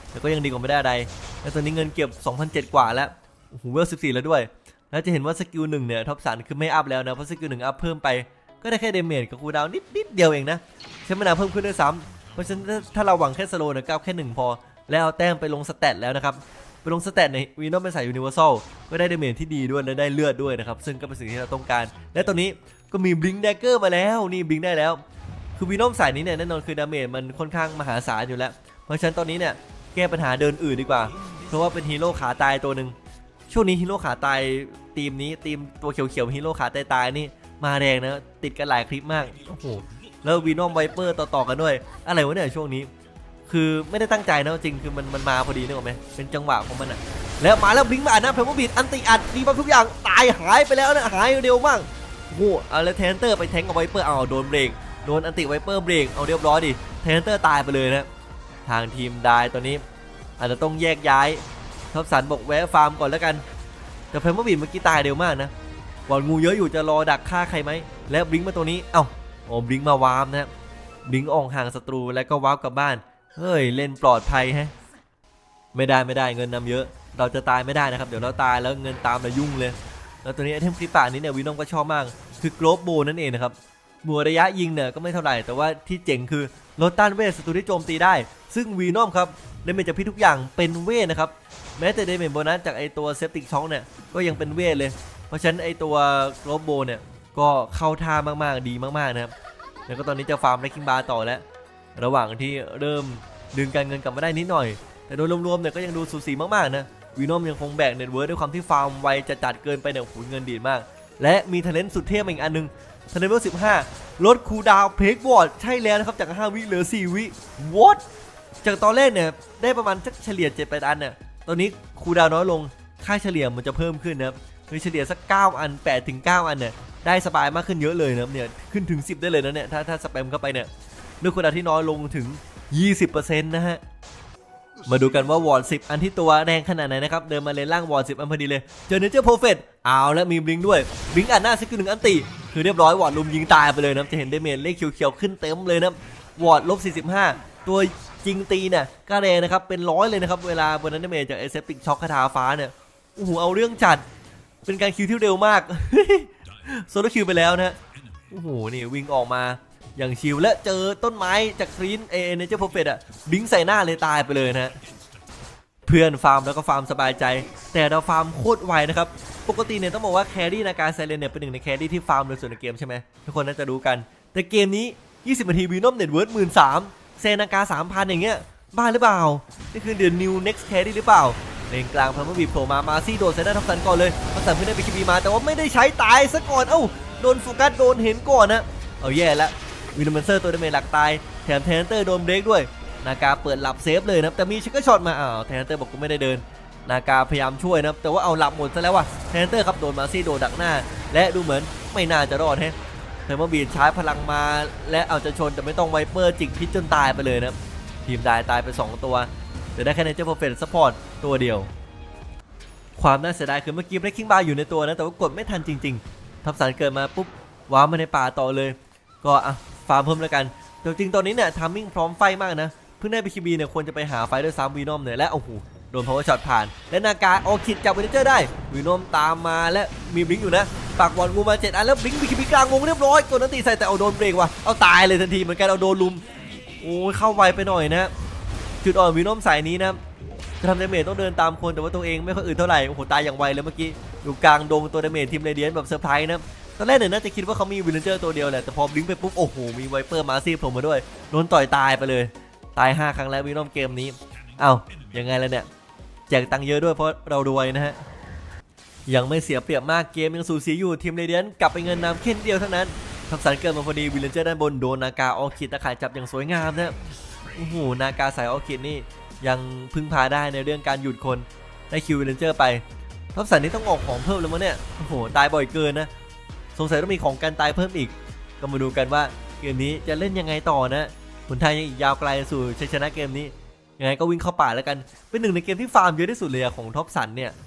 แต่ก็ยังดีกว่าไม่ได้อะไรแล้วตอนนี้เงินเก็บ สองพันเจ็ดร้อย กว่าแล้วโอ้โหเวลสิบสี่แล้วด้วยแล้วจะเห็นว่าสกิลหนึ่งเนี่ยท็อปสันคือไม่อัพแล้วนะเพราะสกิลหนึ่งอัพเพิ่มไปก็ได้แค่เดเมจกับคูลดาวน์นิดนิดเดียวเองนะใช้มานานเพิ่มขึ้นด้วยซ้ำเพราะฉะนั้นถ้าเราหวังแค่สโลว์เนี่ยก้าวแค่หนึ่งพอแล้วเอาแต้มไปลงสเตตแล้วนะครับไปลงสเตตในวีนอมเป็นสายยูนิเวอร์แซลก็ได้เดเมจที่ดีด้วยและได้เลือดด้วยนะครับซึ่งก็เป็นสิ่งที่เราต้องการและตอนนี้ก็มีบลิงค์แดกเกอร์มาแล้วนี่บลิงค์ได้แล้วคือวีนอมสายนี้เนี่ยแน่นอนคือดาเมจมันค่อนข้างมหาศาลอยู่แล้วเพราะฉะนั้นตอนนี้เนี่ยแก้ปัญหาเดินอื่นดีกว่าเพราะว่าเป็นฮีโร่ขาตายตัวหนึ่งช่วงนี้ฮีโร่ขาตายทีมนี้ทีมตัวเขียวๆฮีโร่ขาตายตายนี่มาแรงนะติดกันหลายคลิปมากโอ้โหแล้ววีนอมไวเปอร์ต่อๆกันด้วยอะไรวะเนี่ยช่วงนี้คือไม่ได้ตั้งใจนะจริงคือมันมันมาพอดีนึกออกไหมเป็นจังหวะของมันอ่ะแล้วมาแล้วบลิงก์มาอัดนะเพลวบิดอันติอัดดีมากทุกอย่างตายหายไปแล้วนะหายเร็วมากโอ้โหเอาแล้วเทนเตอร์ไปแทงกับไวเปอร์เอาโดนเบรกโดนอันติไวเปอร์เบรกเอาเรียบร้อยดิเทนเตอร์ตายไปเลยนะทางทีมได้ตอนนี้อาจจะต้องแยกย้ายท็อปสันบอกแวะฟาร์มก่อนแล้วกันแต่เพลวบิดเมื่อกี้ตายเร็วมากนะบอลงูเยอะอยู่จะรอดักฆ่าใครไหมแล้วบลิงก์มาตัวนี้เอ้าโอ้บลิงก์มาวาร์มนะบลิงก์ออกห่างศัตรูแล้วก็วาร์ปกลับบ้านเฮ้ยเล่นปลอดภัยฮะไม่ได้ไม่ได้เงินนำเยอะเราจะตายไม่ได้นะครับเดี๋ยวเราตายแล้วเงินตามเรายุ่งเลยแล้วตัวนี้ไอเทมคลิปป่านี้เนี่ยวีนอมก็ชอบมากคือโกลบโบนั่นเองนะครับบัวระยะยิงเนี่ยก็ไม่เท่าไหร่แต่ว่าที่เจ๋งคือลดต้านเวทศัตรูที่โจมตีได้ซึ่งวีนอมครับเดเมจจากพิษทุกอย่างเป็นเวทนะครับแม้แต่เดเมจโบนัสจากไอตัวเซปติกช็อคเนี่ยก็ยังเป็นเวทเลยเพราะฉะนั้นไอตัวโกลบโบเนี่ยก็เข้าท่ามากๆดีมากๆนะครับแล้วก็ตอนนี้จะฟาร์มไลคิงบาร์ต่อแล้วระหว่างที่เริ่มดึงการเงินกลับมาได้นิดหน่อยแต่โดยรวมๆเนี่ยก็ยังดูสูสีมากๆนะวีนอมยังคงแบกเน็ตเวิร์ด้วยความที่ฟาร์มไวจะจัดเกินไปเนี่ยโอ้โหเงินดีมากและมีเทเลนต์สุดเทพอีกอันนึงเทเลนต์เวลสิบห้าลดคูลดาวน์เพกวอร์ดใช่แล้วนะครับจากห้าวิเหลือสี่วิวอตจากตอนแรกเนี่ยได้ประมาณสักเฉลี่ย เจ็ดแปด อันเนี่ยตอนนี้คูลดาวน์น้อยลงค่าเฉลี่ยมันจะเพิ่มขึ้นนะครับคือเฉลี่ยสักเก้าอันแปดถึงเก้าอันเนี่ยได้สบายมากขึ้นเยอะเลยนะเนี่ยขึ้นถึงสิบได้เลยนะเนี่ยถ้าถ้าสแปมเข้าไปเนี่ยด้วยคูลดาวน์ที่น้อยลงถึง ยี่สิบเปอร์เซ็นต์ นะฮะมาดูกันว่าวอร์ดสิบอันที่ตัวแรงขนาดไหนนะครับเดินมาเลนล่างวอร์ดสิบอันพอดีเลยเจอเนเจอร์โปรเฟตเอาแล้วมีบลิงด้วยบลิงอัดหน้าสกิลหนึ่งอันตีคือเรียบร้อยวอร์ดลุมยิงตายไปเลยนะจะเห็นเดเมจเลขเขียวๆขึ้นเต็มเลยนะวอร์ดลบสี่สิบห้าตัวจริงตีเนี่ยก็แรงนะครับเป็นร้อยเลยนะครับเวลาบนนั้นเดเมจจากเอเซปติกช็อคคาถาฟ้าเนี่ยโอ้โหเอาเรื่องจัดเป็นการคิวที่เร็วมากโซโลคิวไปแล้วนะโอ้โหนี่วิ่งออกมาอย่างชิวและเจอต้นไม้จากครีนเอเนเจอร์โปรเฟตอ่ะบิงใส่หน้าเลยตายไปเลยนะเพื่อนฟาร์มแล้วก็ฟาร์มสบายใจแต่เราฟาร์มโคตรไวนะครับปกติเนี่ยต้องบอกว่าแครี่นาการไซเลนเนี่ยเป็นหนึ่งในแครี่ที่ฟาร์มโดยส่วนในเกมใช่ไหมทุกคนน่าจะรู้กันแต่เกมนี้ยี่สิบนาทีวีนอมเน็ตเวิร์ดหมื่นสามเซนาการสามพันอย่างเงี้ยบ้าหรือเปล่านี่คือเดือนนิวเน็กซ์แครี่หรือเปล่าเลนกลางพัมเมอร์บีโผล่มามาซี่โดนใส่หน้าทับซันก่อนเลยทับซันเพิ่งได้ไปคิบีมาแต่ว่าไม่ได้ใช้ตายซะก่อนเอ้าโดนโฟกัสโดนเห็นก่อนนะเอาแย่แล้ววินเมนเซอร์ตัวเดเมจหลักตายแถมเทนเตอร์โดนเบรกด้วยนากาเปิดหลับเซฟเลยนะแต่มีชิคกี้ช็อตมาอ้าวเทนเตอร์บอกกูไม่ได้เดินนากาพยายามช่วยนะแต่ว่าเอาหลับหมดซะแล้วว่ะเทนเตอร์ครับโดนมาซี่โดนดักหน้าและดูเหมือนไม่น่าจะรอดแฮะเทอร์โมบีดใช้พลังมาและเอาจะชนแต่ไม่ต้องไวเปอร์จิกพิษจนตายไปเลยนะทีมได้ตายไปสองตัวแต่ได้แค่เนเจอร์เพอร์เฟคซัพพอร์ตตัวเดียวความน่าเสียดายคือเมื่อกี้เบรกกิ้งบาร์อยู่ในตัวนะแต่ว่ากดไม่ทันจริงๆทับสารเกิดมาปุ๊บว้ามาในป่าต่อเลยก็อ่ะฟาร์มเพิ่มแล้วกันแต่จริงตอนนี้เนี่ยทามมิ่งพร้อมไฟมากนะเพิ่งได้ไปคิบีเนี่ยควรจะไปหาไฟด้วยซ้ำวีนอมเนี่ยและโอ้โหโดนพาวเวอร์ช็อตผ่านและนากาออคิดจับเวเนเจอร์ได้วีนอมตามมาและมีบลิงอยู่นะปากบอลงูมาเจ็ดอันแล้วบลิงบีคิบีกลางงงเรียบร้อยกดนันตีใส่แต่เอาโดนเบรกว่ะเอาตายเลยทันทีเหมือนกันเอาโดนลุมโอ้เข้าไวไปหน่อยนะจุดอ่อนวีนอมสายนี้นะจะทำดาเมจต้องเดินตามคนแต่ว่าตัวเองไม่ค่อยอื่นเท่าไหร่โอ้โหตายอย่างไวเลยเมื่อกี้อยู่กลางดงตัวดาเมจทีมเรเดียนแบบเซอร์ไพรส์นะตอนแรกเนี่ยน่าจะคิดว่าเขามีวิลเลนเจอร์ตัวเดียวแหละแต่พอบลิงไปปุ๊บโอ้โหมีไวเปอร์มาซี่โผล่มาด้วยโดนต่อยตายไปเลยตายห้าครั้งแล้ววีนอมเกมนี้เอ้ายังไงล่ะเนี่ยแจกตังค์เยอะด้วยเพราะเรารวยนะฮะยังไม่เสียเปรียบมากเกมยังสูสีอยู่ทีมเรเดียนกลับไปเงินนำแค่เดียวเท่านั้นทับสันเกิดมาพอดีวิลเลนเจอร์ด้านบนโดนนากาออคิดตะข่ายจับอย่างสวยงามนะโอ้โหนากาสายออคิดนี่ยังพึ่งพาได้ในเรื่องการหยุดคนได้คิววิลเลนเจอร์ไปทับสันนี่ต้องออกของเพิ่มแล้วมั้งเนี่ยโอ้โหตายบ่อยเกินนะสงสัยต้องมีของการตายเพิ่มอีกก็มาดูกันว่าเกมนี้จะเล่นยังไงต่อนะผลทางยังอีกยาวไกลสู่ชัยชนะเกมนี้ยังไงก็วิ่งเข้าป่าแล้วกันเป็นหนึ่งในเกมที่ฟาร์มเยอะที่สุดเลยของท็อปสันเนี่ย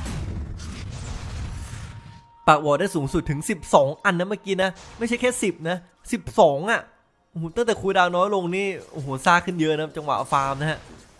ปากวอลได้สูงสุดถึงสิบสองอันนะเมื่อกี้นะไม่ใช่แค่สิบนะสิบสองอ่ะโอ้โหตั้งแต่คูลดาวน์น้อยลงนี่โอ้โหซ่าขึ้นเยอะนะจังหวะฟาร์มนะฮะ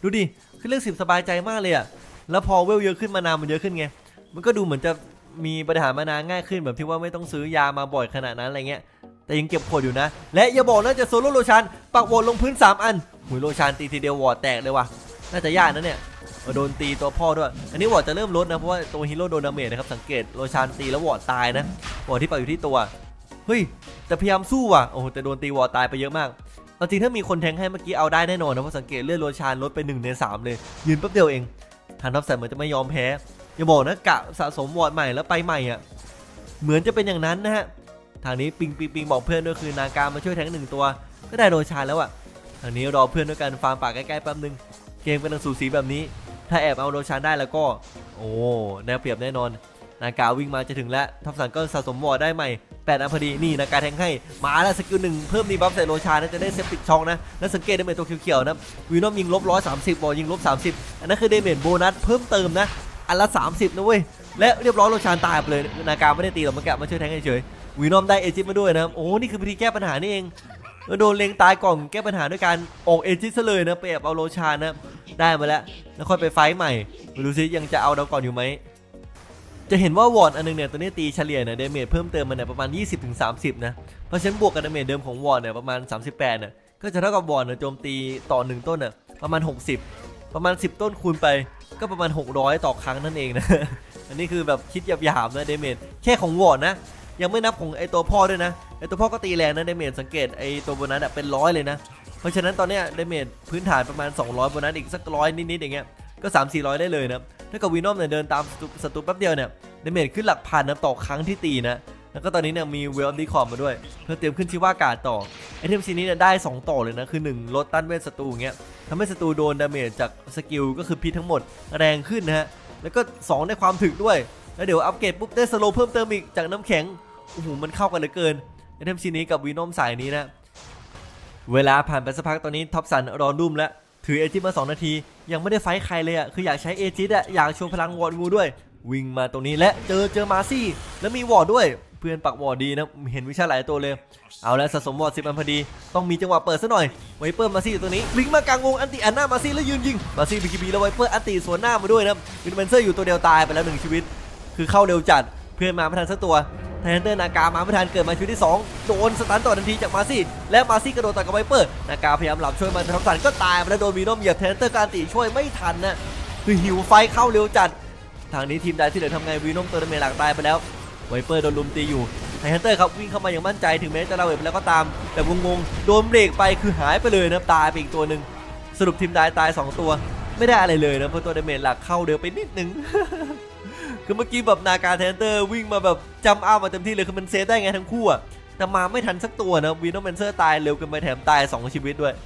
ดูดิคือเรื่องสิบสบายใจมากเลยอะแล้วพอเวลเยอะขึ้นมานามันเยอะขึ้นไงมันก็ดูเหมือนจะมีบริหารมานาง่ายขึ้นแบบที่ว่าไม่ต้องซื้อยามาบ่อยขนาดนั้นอะไรเงี้ยแต่ยังเก็บขวดอยู่นะและอย่าบอกนะจะโซโล่โลชันปักวอลลงพื้นสามอันหุยโลชันตีทีเดียววอร์ดแตกเลยว่ะน่าจะยากนะเนี่ยโดนตีตัวพ่อด้วยอันนี้วอร์ดจะเริ่มลดนะเพราะว่าตัวฮีโร่โดนดาเมจนะครับสังเกตโลชันตีแล้ววอร์ดตายนะวอร์ดที่ปักอยู่ที่ตัวเฮ้ยแต่พยายามสู้ว่ะโอ้โหแต่โดนตีวอร์ดตายไปเยอะมากจริงถ้ามีคนแทงให้เมื่อกี้เอาได้แน่นอนนะเพราะสังเกตเลือดโลชันลดไปหนึ่งในสามเลยยืนแป๊บเดียวเองทางท็อปแซมเหมือนจะไม่ยอมแพ้อย่าบอกนะกะสะสมวอร์ดใหม่แล้วไปใหม่อ่ะเหมือนจะเป็นอย่างนั้นนะฮะทางนี้ปิงปิงปิงบอกเพื่อนด้วยคือนาการมาช่วยแทงหนึ่งตัวก็ได้โลชันแล้วอ่ะทางนี้รอเพื่อนด้วยกันฟาร์มป่าใกล้ๆแป๊บนึงเกมเป็นสูสีแบบนี้ถ้าแอบเอาโลชันได้แล้วก็โอ้แนวเปรียบแน่นอนนากาวิ่งมาจะถึงแล้วท็อปสันก็สะสมวอร์ดได้ใหม่แปดอันพอดีนี่นากาแทงให้มาแล้วสกิลหนึ่งเพิ่มดีบัฟใส่โลชานะจะได้เซฟปิดช่องนะแล้วสังเกตได้เป็นตัวเขียวๆนะวีนอมยิงลบร้อยสามสิบบอลยิงลบสามสิบอันนั้นคือเดเมจโบนัสเพิ่มเติมนะอันละสามสิบนะเว้ยและเรียบร้อยโลชานตายไปเลยนากาไม่ได้ตีหรอกมันแกะมาช่วยแทงเฉยๆวีนอมได้เอจิตมาด้วยนะโอ้นี่คือวิธีแก้ปัญหานี่เองโดนเลงตายก่อนแก้ปัญหาด้วยการออกเอจิตซะเลยนะไปแอบเอาโลชานนะได้มาแล้วแล้วค่อยไปไฟท์ใหม่ดูซิยังจะเอาดาวก่อนอยู่ไหมจะเห็นว่าวอร์ดอันนึงเนี่ยตัวนี้ตีเฉลี่ยเนี่ยเดเมจเพิ่มเติมมันเนี่ยประมาณ ยี่สิบถึงสามสิบ นะเพราะฉะนั้นบวกกับเดเมจเดิมของวอร์ดเนี่ยประมาณสามสิบแปดเนี่ยก็จะเท่ากับวอร์ดเนี่ยโจมตีต่อหนึ่งต้นเนี่ยประมาณหกสิบประมาณสิบต้นคูณไปก็ประมาณหกร้อยต่อครั้งนั่นเองนะ อันนี้คือแบบคิดหยาบๆนะเดเมจแค่ของวอร์ดนะยังไม่นับของไอตัวพ่อด้วยนะไอตัวพ่อก็ตีแรงนะเดเมจสังเกตไอตัวโบนัสเป็นร้อยเลยนะเพราะฉะนั้นตอนนี้เดเมจพื้นฐานประมาณสองร้อยโบนัสอีกสักร้อยนิดๆอย่างเงี้ยก็ สามถึงสี่ร้อย ได้เลยนะถ้ากับวีนอมเนี่ยเดินตามศัตรูแป๊บเดียวเนี่ยเดเมจขึ้นหลักพันนะต่อครั้งที่ตีนะแล้วก็ตอนนี้เนี่ยมีเวลดีคอมมาด้วยเพื่อเตรียมขึ้นชิว่ากาดต่อไอเทมซีนี้เนี่ยได้สองต่อเลยนะคือหนึ่งลดต้านเวทศัตรูอย่างเงี้ยทำให้ศัตรูโดนดาเมจจากสกิลก็คือพิษทั้งหมดแรงขึ้นนะฮะแล้วก็สองได้ความถึกด้วยแล้วเดี๋ยวอัปเกรดปุ๊บได้สโลว์เพิ่มเติมอีกจากน้ำแข็งโอ้โหมันเข้ากันเหลือเกินไอเทมซีนี้กับวีนอมสายนี้นะเวลาผ่านไปสักพักตอนนี้ท็อปซันรอดุ้มแล้วถือเอจิตมาสองนาทียังไม่ได้ไฟท์ใครเลยอ่ะคืออยากใช้เอจิตอ่ะอยากโชว์พลังวอร์ดงูด้วยวิ่งมาตรงนี้และเจอเจอมาซี่แล้วมีวอร์ดด้วยเพื่อนปักวอร์ดดีนะเห็นวิชาหลายตัวเลยเอาแล้วสะสมวอร์ดสิบอันพอดีต้องมีจังหวะเปิดซะหน่อยไวเปอร์มาซี่อยู่ตัวนี้ลิงมากลางวงอันติอันหน้ามาซี่แล้วยืนยิงมาซี่บีคีบีแล้วไวเปอร์อันติสวนหน้ามาด้วยนะวินเมนเซอร์อยู่ตัวเดียวตายไปแล้วหนึ่งชีวิตคือเข้าเร็วจัดเพื่อนมาไม่ทันสักตัวแทนเตอร์นากามาไม่ทันเกิดมาชีวิตที่สองโดนสตันต่อทันทีจากมาซี่และมาซี่กระโดดตัดกับไวเปอร์นากาพยายามหลับช่วยมันท็อปซันก็ตายไปแล้วโดนวีนอมเหยียบแทนเตอร์การตีช่วยไม่ทันนะคือหิวไฟเข้าเร็วจัดทางนี้ทีมใดที่เหลือทำไงวีนอมตัวดาเมจหลักตายไปแล้วไวเปอร์โดนลุมตีอยู่ไทฮันเตอร์ครับวิ่งเข้ามาอย่างมั่นใจถึงแม้จะลาเวทไปแล้วก็ตามแต่งงๆโดนเบรกไปคือหายไปเลยนะตายไปอีกตัวหนึ่งสรุปทีมใดตายสองตัวไม่ได้อะไรเลยนะเพราะตัวดาเมจหลักเข้าเร็วไปนิดนึง คือเมื่อกี้แบบนาการไทฮันเตอร์วิ่งมาแบบจำอ้าวมาเต็มที่เลยคือมันเซฟได้ไงทั้งคู่อะแต่มาไม่ทันสักตัวนะวีนอมเมนเซอร์ตายเร็วเกินไปแถมตายสองชีวิตด้วย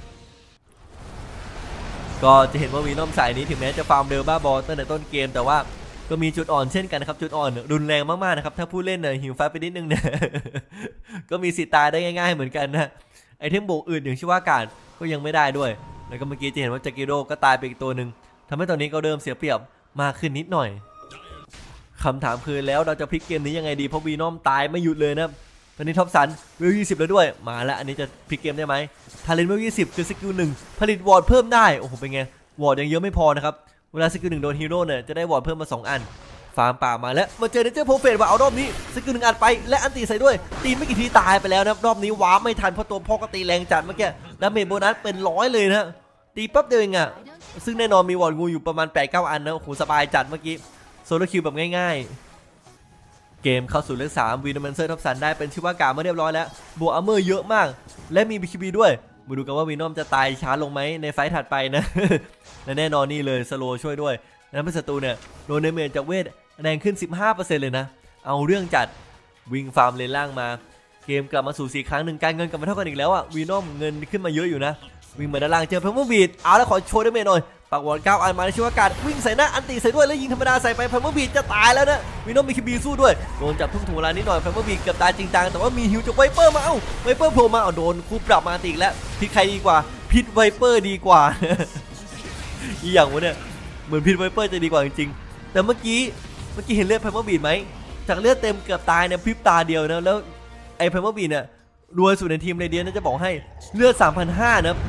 ก็จะเห็นว่าวีนอมสายนี้ถึงแม้จะฟาร์มเร็วบ้าบอตั้งแต่ต้นเกมแต่ว่าก็มีจุดอ่อนเช่นกันนะครับจุดอ่อนรุนแรงมากๆนะครับถ้าผู้เล่นเนี่ยหิวไฟไปนิดนึงเนี่ย ก็มีสิทธิ์ตายได้ง่ายๆเหมือนกันนะไอเทมโบกอื่นอย่างชิวากาดก็ยังไม่ได้ด้วยแล้วก็เมื่อกี้จะเห็นว่าจากิโร่ก็ตายไปอีกตัวหนึ่งทำให้ตอนนี้ก็เริ่มเสียเปรียบมากขึ้นนิดหน่อยคำถามคือแล้วเราจะพลิกเกมนี้ยังไงดีเพราะวีนอมตายไม่หยุดเลยนะตอนนี้ท็อปซันเวลยี่สิบแล้วด้วยมาแล้วอันนี้จะพลิกเกมได้ไหมทาเลนเวลยี่สิบคือสกิลหนึ่งผลิตวอร์ดเพิ่มได้โอ้โหเป็นไงวอร์ดยังเยอะไม่พอนะครับเวลาสกิลหนึ่งโดนฮีโร่เนี่ยจะได้วอร์ดเพิ่มมาสองอันฟาร์มป่ามาแล้วมาเจอเนเจอร์โพเฟตว่าเอารอบนี้สกิลหนึ่งอัดไปและอันตีใส่ด้วยตีไม่กี่ทีตายไปแล้วนะรอบนี้ว้าไม่ทันเพราะตัวพ่อก็ตีแรงจัดเมื่อกี้ดาเมจโบนัสเป็นร้อยเลยนะตีปั๊บเดียวเองอะซึ่งแน่นอนมีวอร์ดงูอยู่ประมาณ แปดเก้า อันนะโอ้โหสบายจัดเมื่อกี้โซโลคิวแบบง่ายๆเกมเข้าสู่เลขสามวีนอมเมนเซอร์ท็อปซันได้เป็นชิวากามาเรียบร้อยแล้วบวกอัลเมอร์เยอะมากและมีบีคีบีด้วยมาดูกันว่าวีนอมจะตายช้าลงไหมในไฟท์ถัดไปนะ และแน่นอนนี่เลยสโลช่วยด้วยแล้วเป็นศัตรูเนี่ยโดนเดเมจจากเวทแรงขึ้น สิบห้าเปอร์เซ็นต์ เลยนะเอาเรื่องจัดวิ่งฟาร์มเลนล่างมาเกมกลับมาสู่สี่ครั้งหนึ่งการเงินกลับมาเท่ากันอีกแล้วอ่ะวีนอมเงินขึ้นมาเยอะอยู่นะวิ่งมาด้านล่างเจอเพมเมอร์บีดเอาแล้วขอโชว์เดเมจหน่อยปักวอลเก้าอันมาในชิวากาดวิ่งใส่หน้าอันตีใส่ด้วยแล้วยิงธรรมดาใส่ไปเพมเมอร์บีดจะตายแล้วนะวีนอมมีคิบีสู้ด้วยโดนจับทุ่งถูเวลานิดหน่อยเพมเมอร์บีดเกือบตายจริงจังแต่ว่ามีฮิวจากไวเปอร์มาเอ้าไวเปอร์โผล่มาเอาโดนคู่ปรับมาตีแล้วพิษใครดีกว่าพิษไวเปอร์ดีกว่า อีอย่างวะเนี่ยเหมือนพิษไวเปอร์จะดีกว่าจริงๆแต่เมื่อกี้เมื่อกี้เห็นเลือดเพมเมอร์บีดไหมจากเลือดเต็มเกือบตายเนี่ยพริบตาเดียวนะแล้วไอ้เพมเมอร์บีดเนี่ยรวยสุดในทีมเรเดียนน่าจะบอกให้เลือด สามพันห้าร้อย นะ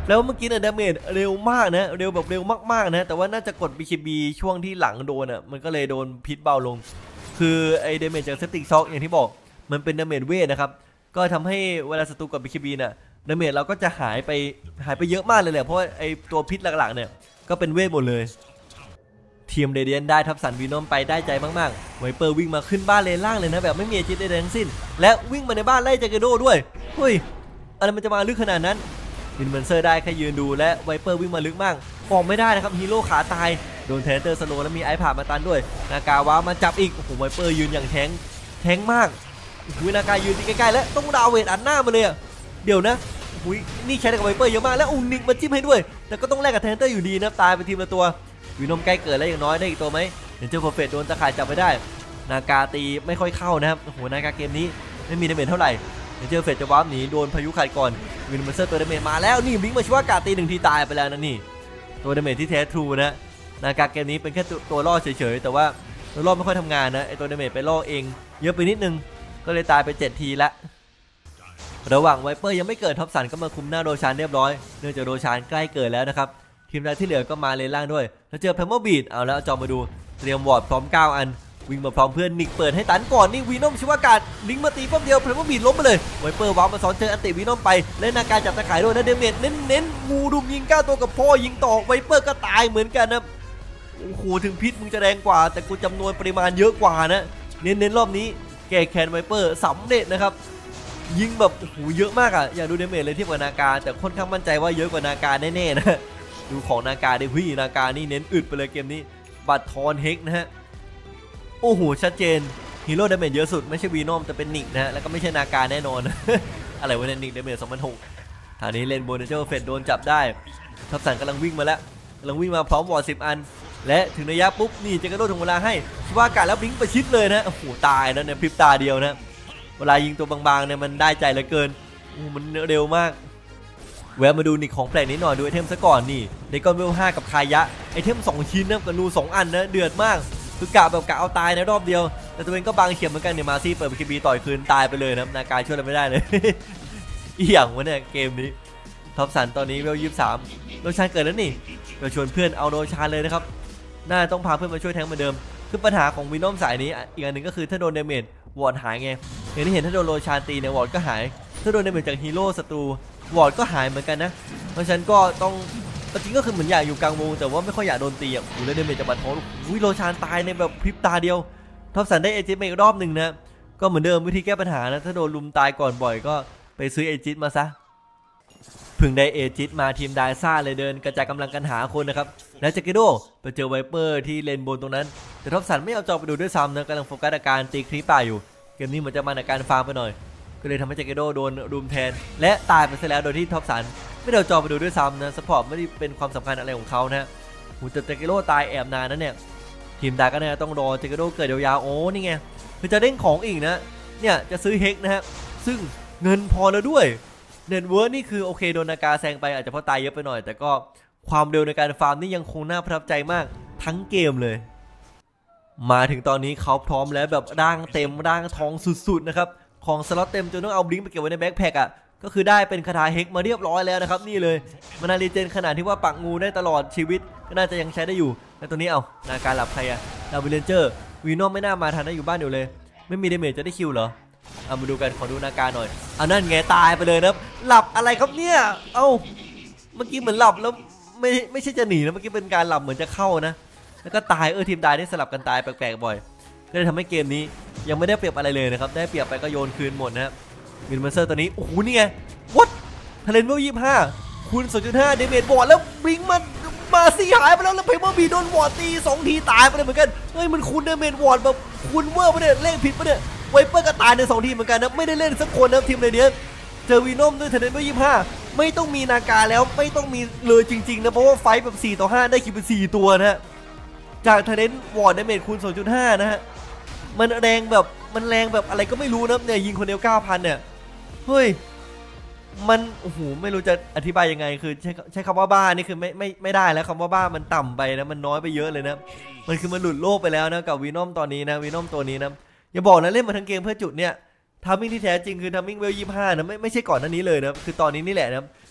แล้วเมื่อกี้เนี่ยดาเมจเร็วมากนะเร็วแบบเร็วมากๆนะแต่ว่าน่าจะกด บี เค บี ช่วงที่หลังโดนอ่ะมันก็เลยโดนพิษเบาลงคือไอ้ดาเมจจากเซปติกช็อคอย่างที่บอกมันเป็นดาเมจเวทนะครับก็ทำให้เวลาศัตรูกด บี เค บี น่ะดาเมจเราก็จะหายไปหายไปเยอะมากเลยแหละเพราะว่าไอ้ตัวพิษหลักๆเนี่ยก็เป็นเวทหมดเลยทีมเรเดียนได้ทับสันวีนอมไปได้ใจมากๆไวเปอร์วิ่งมาขึ้นบ้านเลนล่างเลยนะแบบไม่มีจิตใดๆทั้งสิ้นและวิ่งมาในบ้านไล่จากเกโดด้วยเฮ้ยอะไรมันจะมาลึกขนาดนั้นวินเมนเซอร์ได้แค่ยืนดูและไวเปอร์วิ่งมาลึกมากออกไม่ได้นะครับฮีโร่ขาตายโดนแทนเตอร์สโลแล้วมีไอผ่ามาตันด้วยนากาวามาจับอีกโอ้โหไวเปอร์ยืนอย่างแทงแทงมากวินากายืนใกล้ๆแล้วต้องดาวเวทอันหน้ามาเลยเดี๋ยวนะหุยนี่ใช้กับไวเปอร์เยอะมากแล้วอุ้งนิกมาจิ้มให้ด้วยแต่ก็ต้องแลกกับแทนเตอร์อยู่ดีนะตายไปทีมละตัววินอมใกล้เกิดแล้วอย่างน้อยได้อีกตัวไหมเดี๋ยวเจอโปรเฟตโดนตะข่ายจับไปได้นากาตีไม่ค่อยเข้านะครับโอ้โหนากาเกมนี้ไม่มีดาเมจเท่าไหร่เดี๋ยวเจอเฟตจะวาร์ปหนีโดนพายุขัดก่อนวินเมอร์เซอร์ตัวดาเมจมาแล้วนี่บิงมาช่วยกาตีหนึ่งทีตายไปแล้วนะนี่ตัวดาเมจที่แท้ทรูนะนากาเกมนี้เป็นแค่ตัวล่อเฉยๆแต่ว่าตัวล่อไม่ค่อยทำงานนะไอตัวดาเมจไปล่อเองเยอะไปนิดนึงก็เลยตายไปเจ็ดทีละระหว่างไวเปอร์ยังไม่เกิดท็อปสันก็มาคุมหน้าโดชานเรียบร้อยเนื่องจากโดชานใกล้เกิดแล้วนะครับทีมใดที่เหลือก็มาเลนล่างด้วยแล้วเจอแพมเมอร์บีดเอาแล้วจอมาดูเตรียมวอร์ดพร้อมเก้าอันวิ่งมาพร้อมเพื่อนนิกเปิดให้ตันก่อนนี่วีนอมชิวากาศลิงมาตีป้อมเดียวแพมเมอร์บีดล้มไปเลยไวเปอร์ว้าวมาซ้อนเจออันติวีนอมไปเล่นนาการจับตะข่ายด้วยนะเดเมจเน้นเน้นงูดุมยิงเก้าตัวกับพ่อยิงต่อไวเปอร์ก็ตายเหมือนกันนะโอ้โหถึงพิษมึงจะแรงกว่าแต่กูจำนวนปริมาณเยอะกว่านะเน้นเน้นรอบนี้แก้แค้นไวเปอร์สำเร็จนะครับยิงแบบโอ้โหเยอะมากอ่ะอยากดูเดเมจเลยเทียบกับนาการแต่ค่อนข้างมั่นใจว่าเยอะกว่านาการแน่ๆนะดูของนาการดิพี่นาการนี่เน้นอึดไปเลยเกมนี้บัตรทอนเฮกนะฮะโอ้โหชัดเจนฮีโร่ดาเมจเยอะสุดไม่ใช่วีนอมแต่เป็นนิกนะฮะแล้วก็ไม่ใช่นาการแน่นอน อะไรวะเนี่ยนิกดาเมจสองพันหกทางนี้เลนโบนเจอร์เฟดโดนจับได้ทับสันกำลังวิ่งมาแล้วกำลังวิ่งมาพร้อมวอร์สิบอันและถึงระยะปุ๊บนี่เจกระโดดถึงเวลาให้ชิวากาแล้วบิงประชิดเลยนะโอ้โหตายแล้วเนี่ยพริบตาเดียวนะเวลายิงตัวบางๆเนี่ยมันได้ใจเหลือเกินมันเร็วมากแวะมาดูนิกของแปลกนิดหน่อยดูไอเทมซะก่อนนี่เดกอนเวลห้ากับคายะไอเทมสองชิ้นนะกับนูสองอันนะเดือดมากคือกะแบบกะเอาตายในรอบเดียวแต่ตัวเองก็บางเขียบเหมือนกันเนี่ยมาซี่เปิดบี เค บีต่อยคืนตายไปเลยนะนาการช่วยอะไรไม่ได้เลย อีหยังวะเนี่ยเกมนี้ท็อปสันตอนนี้เวลยี่สิบสามโดชานเกิดแล้วนี่เราชวนเพื่อนเอาโดชานเลยนะครับน่าต้องพาเพื่อนมาช่วยแทงเหมือนเดิมคือปัญหาของวินอมสายนี้อีกอันหนึ่งก็คือถ้าโดนเดเมจวอร์ดหายไงอย่างที่เห็นถ้าโดนโลชานตีเนี่ยวอร์ดก็หายถ้าโดนเดเมจจากฮีโร่ศัตรูวอร์ดก็หายเหมือนกันนะเพราะฉะนั้นก็ต้องจริงก็คือเหมือนอยากอยู่กลางวงแต่ว่าไม่ค่อยอยากโดนตีอ่ะอยู่แล้วเดเมจจากบัตรทอนอุ้ยโลชานตายในแบบพริบตาเดียวท็อปสันได้เอจิตมาอีกรอบหนึ่งนะก็เหมือนเดิมวิธีแก้ปัญหานะถ้าโดนลุมตายก่อนบ่อยก็ไปซื้อเอจิตมาซะเพิ่งได้เอจิตมาทีมไดซ่าเลยเดินกระจายกำลังกันหาคนนะครับแล้วจากิโดไปเจอไวเปอร์ที่เลนบนตรงนั้นแต่ท็อปสันไม่เอาจอไปดูด้วยซ้ำนะกำลังโฟกัสอาการตีครีปป่าอยู่เกมนี้เหมือนจะมาในการฟาร์มไปหน่อยก็เลยทำให้จากิโดโดนรุมแทนและตายไปซะแล้วโดยที่ท็อปสันไม่เอาจอไปดูด้วยซ้ำนะสปอร์ตไม่ได้เป็นความสำคัญอะไรของเขานะหูแต่จากิโดตายแอบนานนั้นเนี่ยทีมไดก็เนี่ยต้องรอจากิโดเกิดยาวๆโอ้นี่ไงคือจะเด้งของอีกนะเนี่ยจะซื้อเฮกนะฮะซึ่งเงินพอแล้วด้วยเน็ตเวิร์ดนี่คือโอเคโดนนากาแซงไปอาจจะเพราะตายเยอะไปหน่อยแต่ก็ความเร็วในการฟาร์มนี่ยังคงน่าประทับใจมากทั้งเกมเลยมาถึงตอนนี้เขาพร้อมแล้วแบบร่างเต็มร่างทองสุดๆนะครับของสล็อตเต็มจนต้องเอาบลิงก์ไปเก็บไว้ในแบ็คแพคอ่ะก็คือได้เป็นคาถาเฮกมาเรียบร้อยแล้วนะครับนี่เลยมานารีเจนขนาดที่ว่าปักงูได้ตลอดชีวิตก็น่าจะยังใช้ได้อยู่แต่ตัวนี้เอานาการหลับใครอะดาววิลเลนเจอร์วีนอมไม่น่ามาทันได้อยู่บ้านอยู่เลยไม่มีเดเมจจะได้คิวเหรอเอามาดูกันขอดูนาการหน่อยเอานั่นไงตายไปเลยนะหลับอะไรครับเนี่ยเอ้าเมื่อกี้เหมือนหลับแล้วไม่ไม่ใช่จะหนีนะเมื่อกี้เป็นการหลับเหมือนจะเข้านะแล้วก็ตายเออทีมตายได้สลับกันตายแปลกๆบ่อยก็เลยทำให้เกมนี้ยังไม่ได้เปรียบอะไรเลยนะครับได้เปรียบไปก็โยนคืนหมดนะครับวินเมอร์เซอร์ตัวนี้โอ้โหนี่ไงวัดทะเลนเวลยี่สิบห้าคูณ สองจุดห้า เดเมจบอดแล้วบิงมันมาซีหายไปแล้วแล้วเพเปอร์บีโดนวอร์ดตีสองทีตายไปเลยเหมือนกันเฮ้ยมันคูณเดเมจวอร์ดแบบคูณเวอร์ไปเนี่ยเลขผิดไปเนี่ยไวเปอร์ก็ตายในสองทีเหมือนกันนะไม่ได้เล่นสักคนนะทีมเลยเนี้ยเจอวีนอมด้วยทะเลนเวลยี่สิบห้าไม่ต้องมีนาการแล้วไม่ต้องมีเลยจริงๆนะเพราะว่าไฟแบบสี่ต่อห้าได้คิวเป็นสี่ตัวนะจากทะเลนวอร์ดเดเมจคูณ สองจุดห้า นะฮะมันแรงแบบมันแรงแบบอะไรก็ไม่รู้นะเนี่ยยิงคนเดียว เก้าพัน เนี่ยเฮ้ยมันโอ้โหไม่รู้จะอธิบายยังไงคือใช้ใช้คำว่าบ้านี่คือไม่ไม่ไม่ได้แล้วคำว่าบ้ามันต่ำไปนะมันน้อยไปเยอะเลยนะมันคือมันหลุดโลกไปแล้วนะกับวีนอมตอนนี้นะวีนอมตัวนี้นะอย่าบอกนะเล่นมาทั้งเกมเพื่อจุดเนี่ยทามมิ่งที่แท้จริงคือทามมิ่งเวลยี่สิบห้านะไม่ไม่ใช่ก่อนหน้านี้เลยนะคือตอนนี้นี่แหละนะ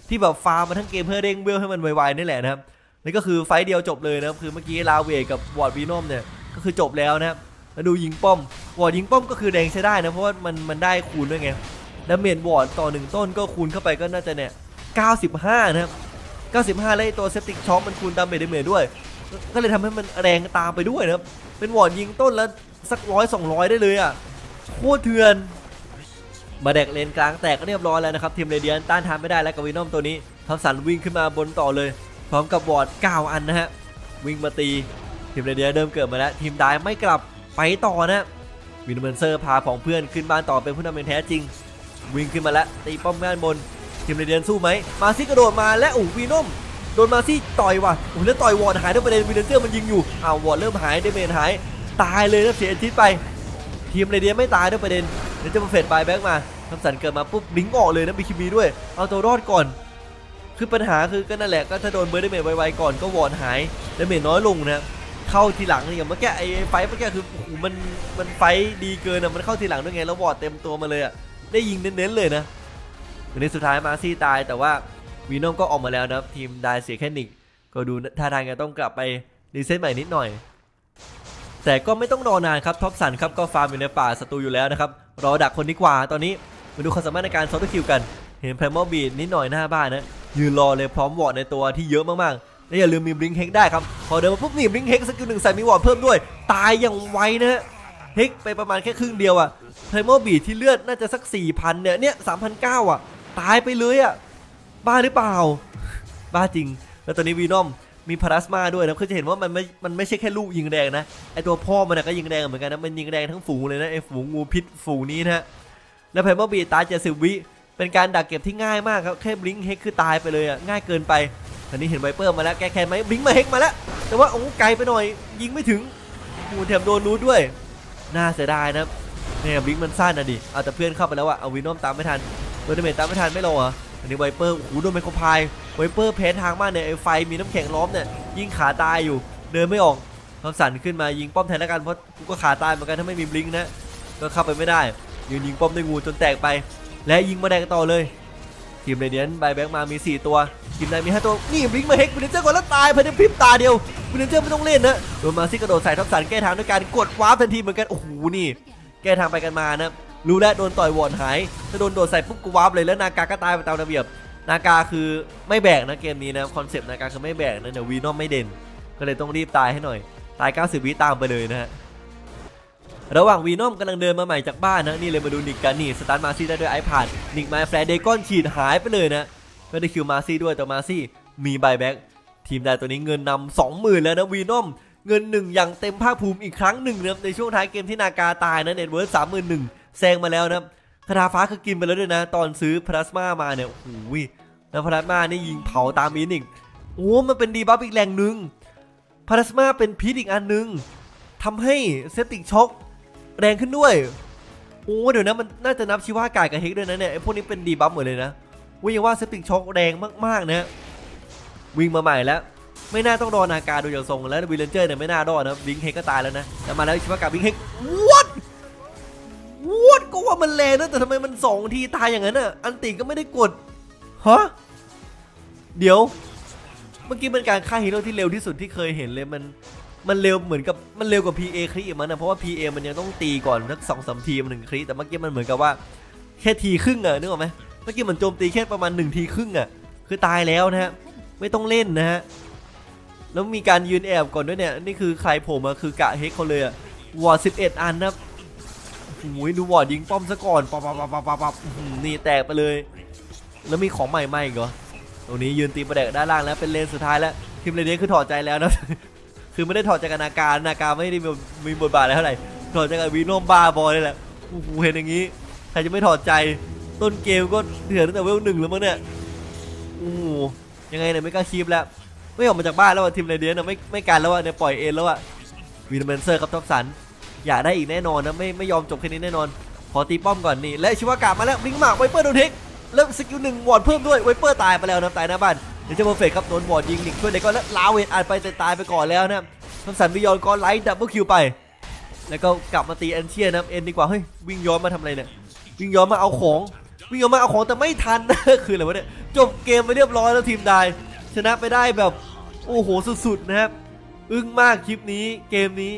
ที่แบบฟาร์มมาทั้งเกมเพื่อเร่งเวลให้มันไวๆนี่แหละนะครับนี่ก็คือไฟเดียวจบเลยนะครับคือเมื่อกี้ลาเวกับวอร์ดวีนอมเนี่ยก็คือจบแล้วนะครับแล้วดูยิงป้อมวอร์ดยิงป้อมก็คือแดงใช้ได้นะเพราะว่ามันมันได้คูณด้วยไงดาเมจวอร์ดต่อหนึ่งต้นก็คูณเข้าไปก็น่าจะเนี่ยเก้าสิบห้านะครับเก้าสิบห้าแล้วตัวเซปติกช็อคมันคูณดาเมจดาเมจด้วยก็เลยทำให้มันแรงตามไปด้วยนะครับเป็นวอร์ดยิงต้นแล้วสักร้อยสองร้อยได้เลยอ่ะโคตรเถื่อนมาแดกเลนกลางแตกก็เรียบร้อยแล้วนะครับทีมเรเดียนต้านทานไม่ได้แล้วกับวีนอมตัวนี้ทอมสันวิ่งขึ้นมาบนต่อเลยพร้อมกับวอร์ดเก้าอันนะฮะวิ่งมาตีทีมเรเดียนเริ่มเกิดมาแล้วทีมได้ไม่กลับไปต่อนะวินเมนเซอร์พาของเพื่อนขึ้นบ้านต่อเป็นผู้นำเป็นแท้จริงวิ่งขึ้นมาแล้วตีป้อมด้านบนทีมเรเดียนสู้ไหมมาซี่กระโดดมาและอู๋วีนอมโดนมาซี่ต่อยว่ะอู๋แล้วต่อยวอร์ดหายด้วยประเด็นวินเซอร์มันยิงอยู่อ้าววอร์ดเริ่มหายเดเมจหายตายเลยนะเสียชีวิตไปทีมเรเดียนไม่ตายด้วยประเด็นเดี๋ยวจะมาเฟดบายแบ็กมาทำสันเกิดมาปุ๊บลิงก์ออกเลยนะบีคิบีด้วยเอาตัวรอดก่อนคือปัญหาคือก็นั่นแหละก็ถ้าโดนเบอร์ดเมจไวๆก่อนก็วอร์ดหายเดเมจน้อยลงนะเข้าทีหลังอย่างเมื่อกี้ไอ้ไฟเมื่อกี้คือมันมันไฟดีเกินอ่ะมันเข้าทีหลังด้วยไงแล้ววอร์ดเต็มตัวมาเลยอ่ะได้ยิงเน้นๆเลยนะในสุดท้ายมาซี่ตายแต่ว่าวีนอมก็ออกมาแล้วนะทีมได้เสียแค่นิกก็ดูท่าทางจะต้องกลับไปรีเซ็ตใหม่นิดหน่อยแต่ก็ไม่ต้องรอนานครับท็อปสันครับก็ฟาร์มอยู่ในป่าศัตรูอยู่แล้วนะครับรอดักคนดีกว่าตอนนี้มาดูความสามารถในการซอฟต์คิวกันเห็นแพมเมอร์บีดนิดหน่อยหน้าบ้านนะยืนรอเลยพร้อมวอร์ดในตัวที่เยอะมากๆและอย่าลืมมีบลิงเฮกได้ครับพอเดินมาปุ๊บนี่บลิงเฮกสกิลหนึ่งใส่มีวอร์ดเพิ่มด้วยตายอย่างไวนะฮะเฮกไปประมาณแค่ครึ่งเดียวอ่ะแพมเมอร์บีดที่เลือดน่าจะสัก สี่พัน เนี่ยเนี่ย สามพันเก้าร้อย อ่ะตายไปเลยอ่ะบ้าหรือเปล่าบ้าจริงแล้วตอนนี้วีนอมมีพลาสมาด้วยนะคือจะเห็นว่ามันไม่มันไม่ใช่แค่ลูกยิงแดงนะไอตัวพ่อมันก็ยิงแดงเหมือนกันนะมันยิงแดงทั้งฝูงเลยนะไอฝูงงูพิษฝูงนี้นะฮะแล้วแพมเมอร์บีตายเจ็ดสิบวิเป็นการดักเก็บที่ง่ายมากครับแค่บลิงเฮกคือตายไปเลยอ่ะง่ายเกินไปตอนนี้เห็นไวเปอร์มาแล้วแกแคนไหมบลิงมาเฮกมาแล้วแต่ว่าโอ้ไกลไปหน่อยยิงไม่ถึงงูแถมโดนรูดด้วยน่าเสียดายนะเนี่ยบลิงมันสั้นนะดิเอาแต่เพื่อนเข้าไปแล้วอ่ะเอาวีนอมตามไม่ทันเบอร์เดเมตตามไม่ทันไม่รออ่ะอันนี้ไวเปอร์โอ้โหโดนไมโครพายไวเปอร์เพนทางมากเนี่ยไอไฟมีน้ำแข็งล้อมเนี่ยยิงขาตายอยู่เดินไม่ออกทอมสันขึ้นมายิงป้อมแทนแล้วกันเพราะกูก็ขาตายเหมือนกันถ้าไม่มีบลิงนะก็เข้าไปไม่ได้ยืนยิงป้อมด้วยงูจนแตกไปและยิงมาแดงต่อเลยทีมเรเดียนใบแบงค์มามีสี่ตัวทีมไหนมีห้าตัวนี่บลิงมาเฮกวินเจอร์ก่อนแล้วตายภายในพริบตาเดียววินเจอร์ไม่ต้องเล่นนะโดนมาซี่กระโดดใส่ทอมสันแก้ทางด้วยการกดวาร์ปทันทีเหมือนกันโอ้โหนี่แก้ทางไปกันมานะรู้แล้วโดนต่อยวอร์ดหายถ้าโดนโดดใส่ปุ๊บกูวาร์ปเลยแล้วนากาก็ตายไปตามระเบียบนากาคือไม่แบกนะเกมนี้นะคอนเซปต์นากาคือไม่แบกนะเดี๋ยววีนอมไม่เด่นก็เลยต้องรีบตายให้หน่อยตายเก้าสิบวิตามไปเลยนะฮะระหว่างวีนอมกำลังเดินมาใหม่จากบ้านนะนี่เลยมาดูนิกกันนี่สตาร์ทมาซี่ได้ด้วยไอพาดนิกมาแฟร์เดกอนฉีดหายไปเลยนะไม่ได้คิวมาซี่ด้วยแต่มาซี่มีไบแบ็กทีมได้ตัวนี้เงินนำ สองหมื่น แล้วนะวีนอมเงินหนึ่งอย่างเต็มภาคภูมิอีกครั้งหนึ่งนะในช่วงท้ายเกมที่นากาตายนะเน็ตเวิร์ธ สามหมื่นหนึ่ง แซงมาแล้วนะคาถาฟ้าคือกินไปแล้วด้วยนะตอนซื้อพลาสมามาเนี่ยโอ้โหแล้วพลาสมานี่ยิงเผาตามอินอีกโอ้มันเป็นดีบัฟอีกแรงหนึ่งพลาสมาเป็นพิษอีกอันหนึ่งทำให้เซปติกช็อคแรงขึ้นด้วยโอ้เดี๋ยวนะมันน่าจะนับชิวากายกับเฮกด้วยนะเนี่ยไอพวกนี้เป็นดีบัฟหมดเลยนะวิ่งว่าเซปติกช็อคแรงมากๆนะวิ่งมาใหม่แล้วไม่น่าต้องรอนากาดูอย่างทรงแล้ววิลเลนเจอร์เนี่ยไม่น่ารอดนะบิงเฮกก็ตายแล้วนะแต่มาแล้วชิวากาบิงเฮกวัดวัดก็ว่ามันแรงนะแต่ทำไมมันสองทีตายอย่างนั้นอ่ะอันติก็ไม่ได้กดฮะเดี๋ยวเมื่อกี้เป็นการฆ่าฮีโร่ที่เร็วที่สุดที่เคยเห็นเลยมันมันเร็วเหมือนกับมันเร็วกว่า พี เอ คลิอีกมั้งนะเพราะว่า พี เอ มันยังต้องตีก่อนสักสองสามทีมันหนึ่งคลิแต่เมื่อกี้มันเหมือนกับว่าแค่ทีครึ่งอะนึกออกไหมเมื่อกี้มันโจมตีแค่ประมาณหนึ่งทีครึ่งอะคือตายแล้วนะฮะไม่ต้องเล่นนะฮะแล้วมีการยืนแอบก่อนด้วยเนี่ยนี่คือใครโผล่มาคือกะเฮกเขาเลยอะวอร์ดสิบเอ็ดอันนะโอ้ยดูวอร์ดยิงป้อมซะก่อนปั๊บปั๊บปั๊บปั๊บปั๊บนี่แตกไปเลยแล้วมีของใหม่ใหม่อีกเหรอตรงนี้ยืนตีประเดกด้านล่างแล้วเป็นเลนสุดท้ายแล้วทีมเลนนี้คือถอดใจแล้วนะคือไม่ได้ถอดจากนาการนาการไม่ได้มีบทบาทอะไรเท่าไหร่ถอดจากวีนอมบ้าบอลเลยแหละโอ้โหเห็นอย่างนี้ใครจะไม่ถอดใจต้นเกมก็เถื่อนตั้งแต่เวลหนึ่งแล้วมั้งเนี่ยโอ้ยังไงเนี่ยไม่กล้าคีบแล้วไม่ออกมาจากบ้านแล้วทีมเลนนี้นะไม่ไม่การแล้วเนี่ยปล่อยเอ็นแล้วอะวีนเมนเซอร์ครับท็อปสันอยากได้อีกแน่นอนนะไม่ไม่ยอมจบแค่นี้แน่นอนขอตีป้อมก่อนนี่และชิวากามาแล้วลิงก์มาไวเปอร์โดนเทคแล้วสกิลหนึ่งวอร์ดเพิ่มด้วยไวเปอร์ตายไปแล้วนะตายหน้าบ้านเดี๋ยวจะโมเฟกครับโดนวอร์ดยิงนิกช่วยเด็กก็แล้วลาเวทอ่านไปแต่ตายไปก่อนแล้วนะทอมสันวิยอนก็ไลท์ดับเบิลคิวไปแล้วก็กลับมาตีแอนเชียนะเอ็นดีกว่าเฮ้ยวิ่งย้อนมาทำอะไรเนี่ยวิ่งย้อนมาเอาของวิ่งออกมาเอาของแต่ไม่ทัน คืออะไรวะเนี่ยจบเกมไปเรียบร้อยแล้วทีมได้ชนะไปได้แบบโอ้โหสุดๆนะครับอึ้งมากคลิปนี้เกมนี้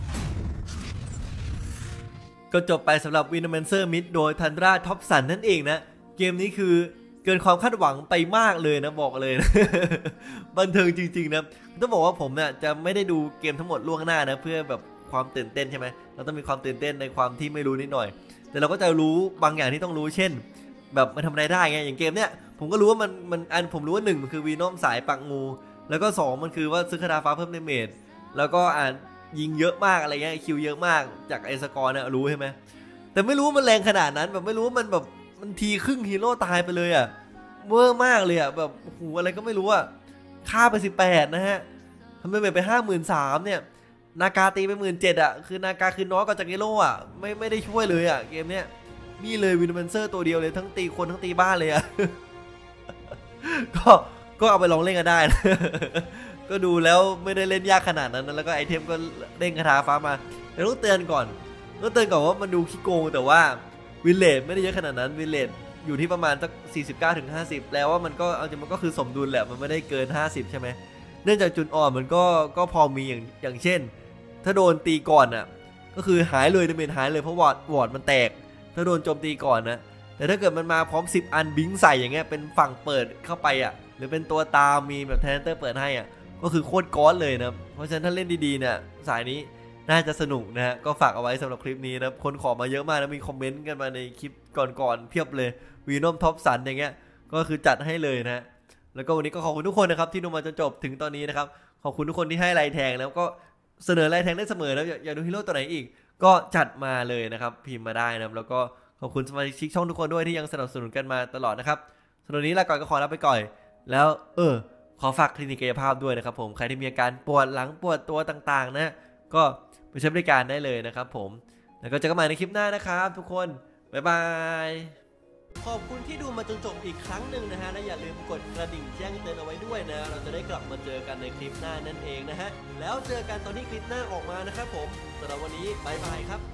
ก็จบไปสำหรับวินเมนเซอร์มิดโดยทันราท็อปสันนั่นเองนะเกมนี้คือเกินความคาดหวังไปมากเลยนะบอกเลยนะ บันเทิงจริงๆนะต้องบอกว่าผมเนี่ยจะไม่ได้ดูเกมทั้งหมดล่วงหน้านะเพื่อแบบความตื่นเต้นใช่ไหมเราต้องมีความตื่นเต้นในความที่ไม่รู้นิดหน่อยแต่เราก็จะรู้บางอย่างที่ต้องรู้เช่นแบบมันทำอะไรได้ไงอย่างเกมเนี้ยผมก็รู้ว่ามันมันอันผมรู้ว่าหนึ่งมันคือวีนอมสายปักงูแล้วก็สองมันคือว่าซื้อคาถาฟ้าเพิ่มเดเมจแล้วก็อ่านยิงเยอะมากอะไรเงี้ยคิวเยอะมากจากไอสกอร์เนี่ยรู้ใช่ไหมแต่ไม่รู้มันแรงขนาดนั้นแบบไม่รู้มันแบบมันทีครึ่งฮีโร่ตายไปเลยอ่ะเวอร์มากเลยอ่ะแบบโอ้โหอะไรก็ไม่รู้อ่ะฆ่าไปสิบแปดนะฮะทำไมไปห้าหมื่นสามเนี่ยนากาตีไปหมื่นเจ็ดอ่ะคือนากาคือน้อยกว่าจากเกโร่อ่ะไม่ไม่ได้ช่วยเลยอ่ะเกมเนี้ยนี่เลยวินเมนเซอร์ตัวเดียวเลยทั้งตีคนทั้งตีบ้านเลยอ่ะ ก็ก็เอาไปลองเล่นกันได้นะ ก็ดูแล้วไม่ได้เล่นยากขนาดนั้นแล้วก็ไอเทมก็เล่นคาถาฟ้ามาแต่ต้องเตือนก่อนต้องเตือนก่อนว่ามันดูขี้โกงแต่ว่าวิลเลจไม่ได้เยอะขนาดนั้นวิลเลจอยู่ที่ประมาณสักสี่สิบเก้าถึงห้าสิบแล้วว่ามันก็เอาจริงมันก็คือสมดุลแหละมันไม่ได้เกินห้าสิบใช่ไหมเนื่องจากจุดอ่อนมันก็ก็พอมีอย่างอย่างเช่นถ้าโดนตีก่อนอ่ะก็คือหายเลยดาเมจหายเลยเพราะวอร์ดวอร์ดมันแตกถ้าโดนโจมตีก่อนนะแต่ถ้าเกิดมันมาพร้อมสิบอันบิงใส่อย่างเงี้ยเป็นฝั่งเปิดเข้าไปอ่ะหรือเป็นตัวตามมีแบบแทนเตอร์เปิดให้อ่ะก็คือโคตรก้อนเลยนะเพราะฉะนั้นถ้าเล่นดีๆเนี่ยสายนี้น่าจะสนุกนะฮะก็ฝากเอาไว้สำหรับคลิปนี้นะคนขอมาเยอะมากนะมีคอมเมนต์กันมาในคลิปก่อนๆเพียบเลยวีนอมท็อปสันอย่างเงี้ยก็คือจัดให้เลยนะแล้วก็วันนี้ก็ขอบคุณทุกคนนะครับที่ดูมาจนจบถึงตอนนี้นะครับขอบคุณทุกคนที่ให้ไลน์แทงแล้วก็เสนอไลน์แทงได้เสมอแล้วอยากดูฮีโร่ตัวไหนอีกก็จัดมาเลยนะครับพิมพ์มาได้นะแล้วก็ขอบคุณสมาชิกช่องทุกคนด้วยที่ยังสนับสนุนกันมาตลอดนะครับสำหรับนี้ลาก่อนก็ขอลาไปก่อนแล้วเออขอฝากคลินิกกายภาพด้วยนะครับผมใครที่มีอาการปวดหลังปวดตัวต่างๆนะก็ไปใช้บริการได้เลยนะครับผมแล้วก็เจอกันใหม่ในคลิปหน้านะครับทุกคนบ๊ายบายขอบคุณที่ดูมาจนจบอีกครั้งหนึ่งนะฮะและอย่าลืมกดกระดิ่งแจ้งเตือนเอาไว้ด้วยนะเราจะได้กลับมาเจอกันในคลิปหน้านั่นเองนะฮะแล้วเจอกันตอนที่คลิปหน้าออกมานะครับผมสำหรับวันนี้บ๊ายบายครับ